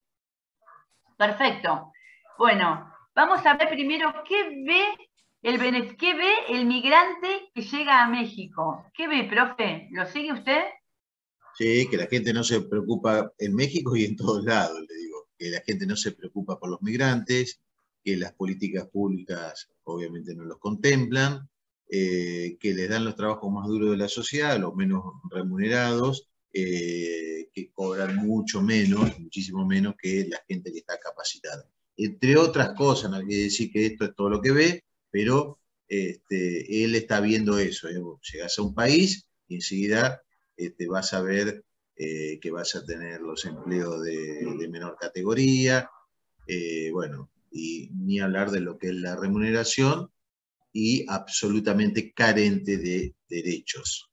Perfecto. Bueno, vamos a ver primero qué ve el, qué ve el migrante que llega a México. ¿Qué ve, profe? ¿Lo sigue usted? Sí, que la gente no se preocupa en México y en todos lados, le digo. Que la gente no se preocupa por los migrantes, que las políticas públicas obviamente no los contemplan, eh, que les dan los trabajos más duros de la sociedad, los menos remunerados, eh, que cobran mucho menos, muchísimo menos que la gente que está capacitada. Entre otras cosas, no hay que decir que esto es todo lo que ve, pero este, él está viendo eso. ¿eh? Llegas a un país y enseguida este, vas a ver eh, que vas a tener los empleos de, de menor categoría, eh, bueno, y ni hablar de lo que es la remuneración, y absolutamente carente de derechos.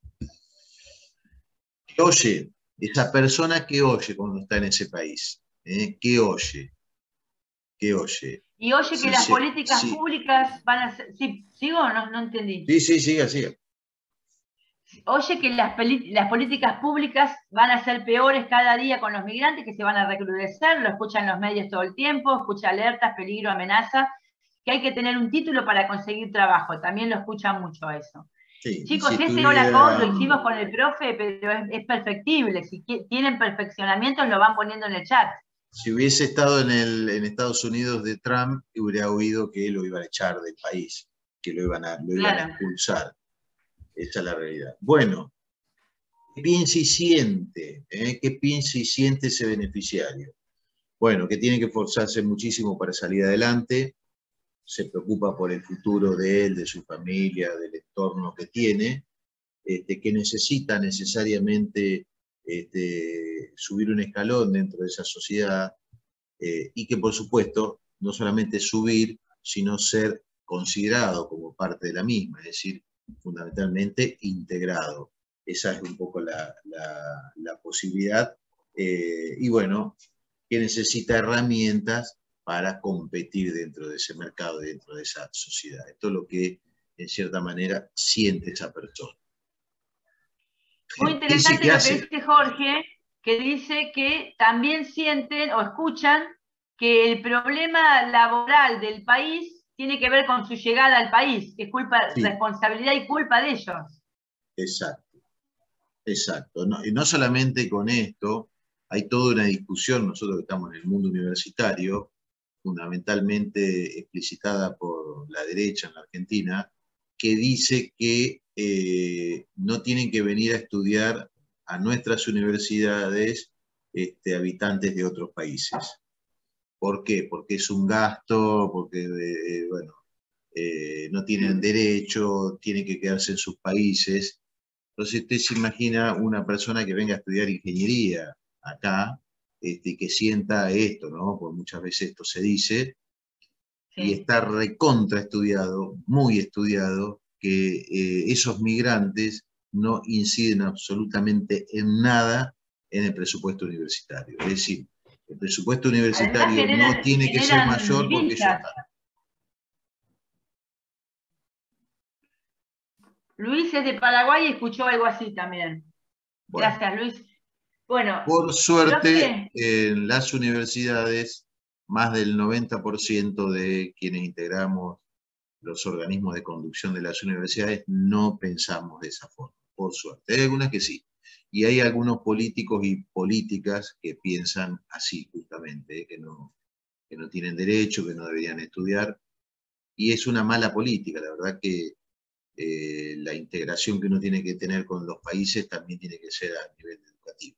¿Qué oye? Esa persona que oye cuando está en ese país, ¿eh? ¿Qué oye? ¿Qué oye? Y oye que Sí, las sí, políticas sí. públicas van a ser... ¿Sí, ¿Sigo o no, no entendí? Sí, sí, siga, siga. Oye que las, las políticas públicas van a ser peores cada día con los migrantes, que se van a recrudecer, lo escuchan los medios todo el tiempo, escucha alertas, peligro, amenaza, que hay que tener un título para conseguir trabajo, también lo escuchan mucho eso. Sí, Chicos, si ese tuviera... Hola Code lo hicimos con el profe, pero es, es perfectible, si tienen perfeccionamientos lo van poniendo en el chat. Si hubiese estado en, el, en Estados Unidos de Trump, hubiera oído que lo iban a echar del país, que lo iban a, lo iban Claro. a expulsar. Esa es la realidad. Bueno, ¿qué piensa y siente? ¿Eh? ¿Qué piensa y siente ese beneficiario? Bueno, que tiene que esforzarse muchísimo para salir adelante, se preocupa por el futuro de él, de su familia, del entorno que tiene, este, que necesita necesariamente este, subir un escalón dentro de esa sociedad, eh, y que por supuesto no solamente subir, sino ser considerado como parte de la misma, es decir, fundamentalmente integrado. Esa es un poco la, la, la posibilidad, eh, y bueno, que necesita herramientas para competir dentro de ese mercado, dentro de esa sociedad. Esto es lo que, en cierta manera, siente esa persona. Muy interesante lo que dice Jorge, que dice que también sienten o escuchan que el problema laboral del país tiene que ver con su llegada al país, que es culpa, sí. responsabilidad y culpa de ellos. Exacto, exacto. No, y no solamente con esto, hay toda una discusión, nosotros que estamos en el mundo universitario, fundamentalmente explicitada por la derecha en la Argentina, que dice que eh, no tienen que venir a estudiar a nuestras universidades este, habitantes de otros países. ¿Por qué? Porque es un gasto, porque eh, bueno, eh, no tienen derecho, tienen que quedarse en sus países. Entonces usted se imagina una persona que venga a estudiar ingeniería acá, este, que sienta esto, ¿no? Porque muchas veces esto se dice, sí. Y está recontra estudiado, muy estudiado, que eh, esos migrantes no inciden absolutamente en nada en el presupuesto universitario. Es decir, el presupuesto universitario generan, no tiene que ser mayor porque ellos están. Luis es de Paraguay y escuchó algo así también. Bueno, gracias, Luis. Bueno, por suerte, en las universidades, más del noventa por ciento de quienes integramos los organismos de conducción de las universidades no pensamos de esa forma, por suerte. Hay algunas que sí. Y hay algunos políticos y políticas que piensan así, justamente, ¿eh? que, no, que no tienen derecho, que no deberían estudiar. Y es una mala política, la verdad que eh, la integración que uno tiene que tener con los países también tiene que ser a nivel educativo.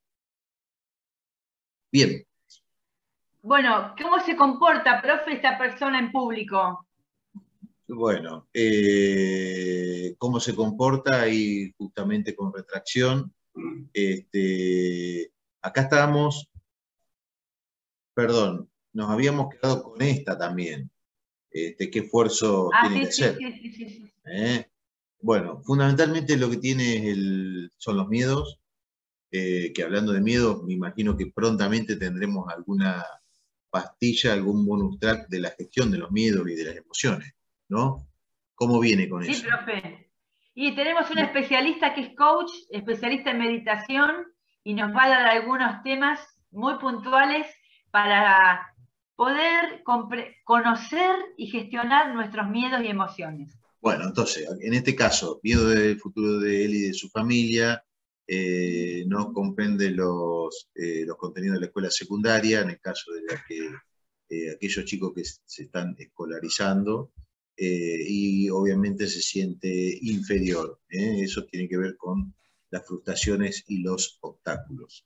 Bien. Bueno, ¿cómo se comporta, profe, esta persona en público? Bueno, eh, ¿cómo se comporta? Y justamente con retracción. Este, acá estábamos, perdón, nos habíamos quedado con esta también. Este, ¿qué esfuerzo ah, tiene sí, que sí, hacer? Sí, sí, sí, sí. ¿Eh? Bueno, fundamentalmente lo que tiene es el, son los miedos, eh, que hablando de miedos, me imagino que prontamente tendremos alguna pastilla, algún bonus track de la gestión de los miedos y de las emociones, ¿no? ¿Cómo viene con sí, eso? Sí, profe. Y tenemos una especialista que es coach, especialista en meditación, y nos va a dar algunos temas muy puntuales para poder conocer y gestionar nuestros miedos y emociones. Bueno, entonces, en este caso, miedo del futuro de él y de su familia, eh, no comprende los, eh, los contenidos de la escuela secundaria, en el caso de la que, eh, aquellos chicos que se están escolarizando, eh, y obviamente se siente inferior. ¿eh? Eso tiene que ver con las frustraciones y los obstáculos.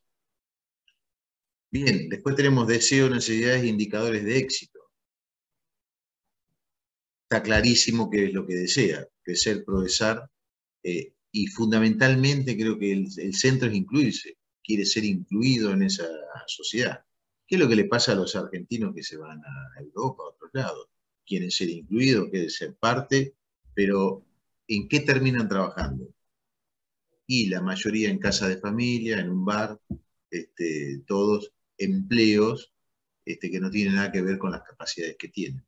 Bien, después tenemos deseos, necesidades e indicadores de éxito. Está clarísimo qué es lo que desea, crecer, progresar, eh, y fundamentalmente creo que el, el centro es incluirse, quiere ser incluido en esa sociedad. ¿Qué es lo que le pasa a los argentinos que se van a Europa, a otros lados? Quieren ser incluidos, quieren ser parte, pero ¿en qué terminan trabajando? Y la mayoría en casa de familia, en un bar, este, todos empleos este, que no tienen nada que ver con las capacidades que tienen.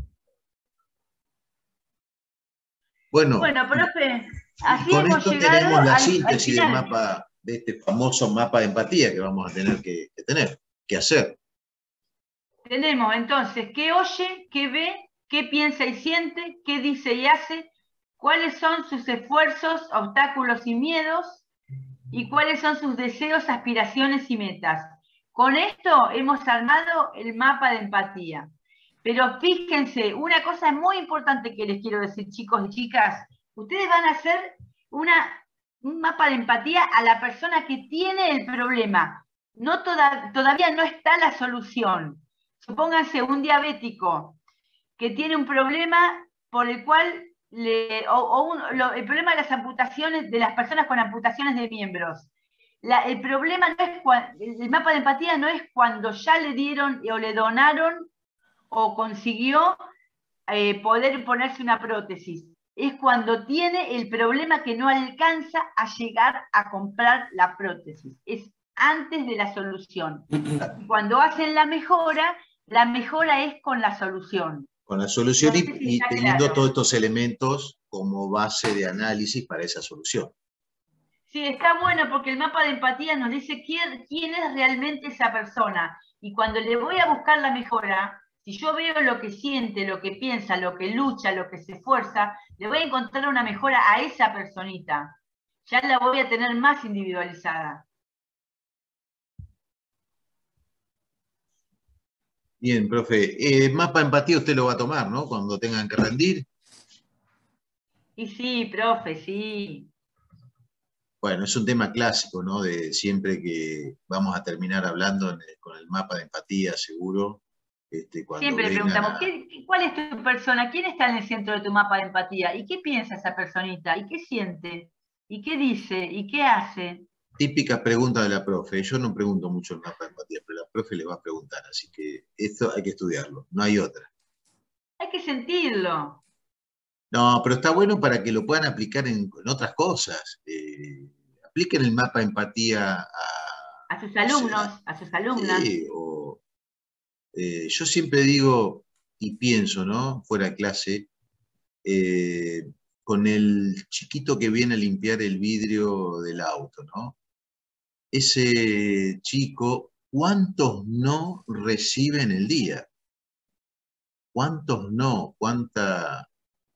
Bueno, bueno profe, así con hemos esto llegado tenemos la al, síntesis al del mapa, de este famoso mapa de empatía que vamos a tener que, que tener, que hacer. Tenemos entonces qué oye, qué ve, qué piensa y siente, qué dice y hace, cuáles son sus esfuerzos, obstáculos y miedos, y cuáles son sus deseos, aspiraciones y metas. Con esto hemos armado el mapa de empatía. Pero fíjense, una cosa muy importante que les quiero decir, chicos y chicas, ustedes van a hacer una, un mapa de empatía a la persona que tiene el problema. No toda, todavía no está la solución. Supónganse un diabético que tiene un problema por el cual, le, o, o un, lo, el problema de las amputaciones, de las personas con amputaciones de miembros. La, el problema no es, el mapa de empatía no es cuando ya le dieron o le donaron o consiguió eh, poder ponerse una prótesis. Es cuando tiene el problema que no alcanza a llegar a comprar la prótesis. Es antes de la solución. Cuando hacen la mejora, la mejora es con la solución. Con la solución no y, sé si y teniendo claro. todos estos elementos como base de análisis para esa solución. Sí, está bueno porque el mapa de empatía nos dice quién, quién es realmente esa persona. Y cuando le voy a buscar la mejora, si yo veo lo que siente, lo que piensa, lo que lucha, lo que se esfuerza, le voy a encontrar una mejora a esa personita. Ya la voy a tener más individualizada. Bien, profe. Eh, mapa de empatía usted lo va a tomar, ¿no? Cuando tengan que rendir. Y sí, profe, sí. Bueno, es un tema clásico, ¿no? De siempre que vamos a terminar hablando en el, con el mapa de empatía, seguro. Este, cuando Siempre le preguntamos, a... ¿qué, ¿cuál es tu persona? ¿Quién está en el centro de tu mapa de empatía? ¿Y qué piensa esa personita? ¿Y qué siente? ¿Y qué dice? ¿Y qué hace? Típica pregunta de la profe. Yo no pregunto mucho el mapa de empatía, pero la profe le va a preguntar, así que esto hay que estudiarlo, no hay otra. Hay que sentirlo. No, pero está bueno para que lo puedan aplicar en, en otras cosas. Eh, apliquen el mapa de empatía a... A sus alumnos, o sea, a sus alumnas. Sí, o, eh, yo siempre digo y pienso, ¿no? Fuera de clase, eh, con el chiquito que viene a limpiar el vidrio del auto, ¿no? Ese chico, ¿cuántos no recibe en el día? ¿Cuántos no? ¿Cuánta,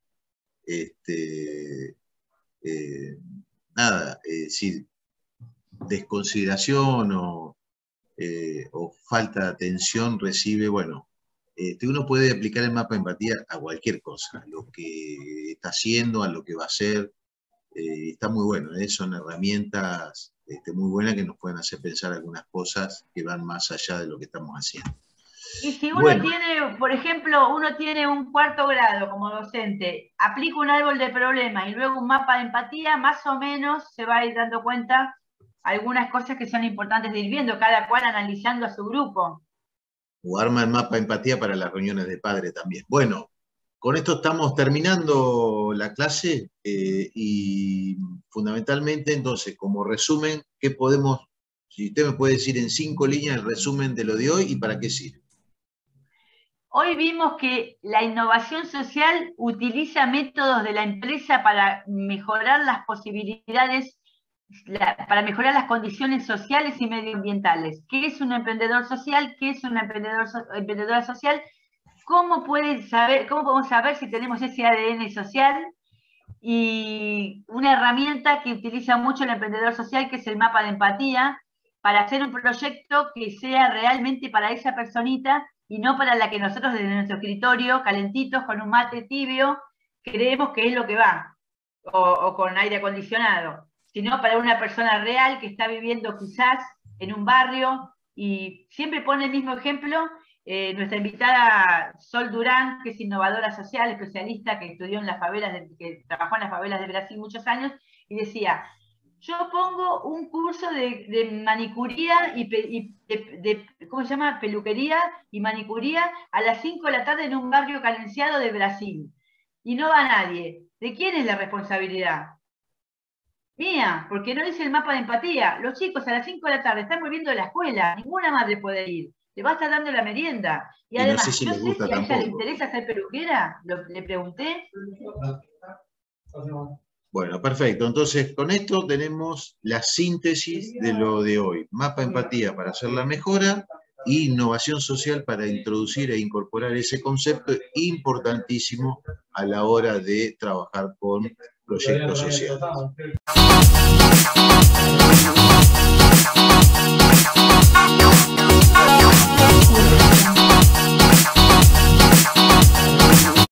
este, eh, nada, es decir, desconsideración o, eh, o falta de atención recibe? Bueno, este, uno puede aplicar el mapa de empatía a cualquier cosa, a lo que está haciendo, a lo que va a hacer. Eh, está muy bueno, ¿eh? Son herramientas este, muy buenas que nos pueden hacer pensar algunas cosas que van más allá de lo que estamos haciendo. Y si uno bueno. tiene, por ejemplo, uno tiene un cuarto grado como docente, aplica un árbol de problemas y luego un mapa de empatía, más o menos se va a ir dando cuenta algunas cosas que son importantes de ir viendo, cada cual analizando a su grupo. O arma el mapa de empatía para las reuniones de padres también. Bueno, con esto estamos terminando la clase eh, y fundamentalmente, entonces, como resumen, ¿qué podemos, si usted me puede decir en cinco líneas el resumen de lo de hoy y para qué sirve? Hoy vimos que la innovación social utiliza métodos de la empresa para mejorar las posibilidades, la, para mejorar las condiciones sociales y medioambientales. ¿Qué es un emprendedor social? ¿Qué es una emprendedor, emprendedora social? ¿Cómo, puede saber, ¿Cómo podemos saber si tenemos ese A D N social? Y una herramienta que utiliza mucho el emprendedor social, que es el mapa de empatía, para hacer un proyecto que sea realmente para esa personita y no para la que nosotros desde nuestro escritorio, calentitos, con un mate tibio, creemos que es lo que va, o, o con aire acondicionado, sino para una persona real que está viviendo quizás en un barrio, y siempre pone el mismo ejemplo. Eh, nuestra invitada Sol Durán, que es innovadora social, especialista, que estudió en las favelas, de, que trabajó en las favelas de Brasil muchos años, y decía, yo pongo un curso de, de manicuría y, pe, y de, de, ¿cómo se llama? Peluquería y manicuría a las cinco de la tarde en un barrio carenciado de Brasil. Y no va nadie. ¿De quién es la responsabilidad? Mía, porque no dice el mapa de empatía. Los chicos a las cinco de la tarde están volviendo de la escuela, ninguna madre puede ir. Le va a estar dando la merienda. Y, y además, no sé si, yo sé si a ella le interesa ser peluquera, lo, le pregunté. Bueno, perfecto. Entonces, con esto tenemos la síntesis de lo de hoy. Mapa de empatía para hacer la mejora e innovación social para introducir e incorporar ese concepto importantísimo a la hora de trabajar con proyectos sociales.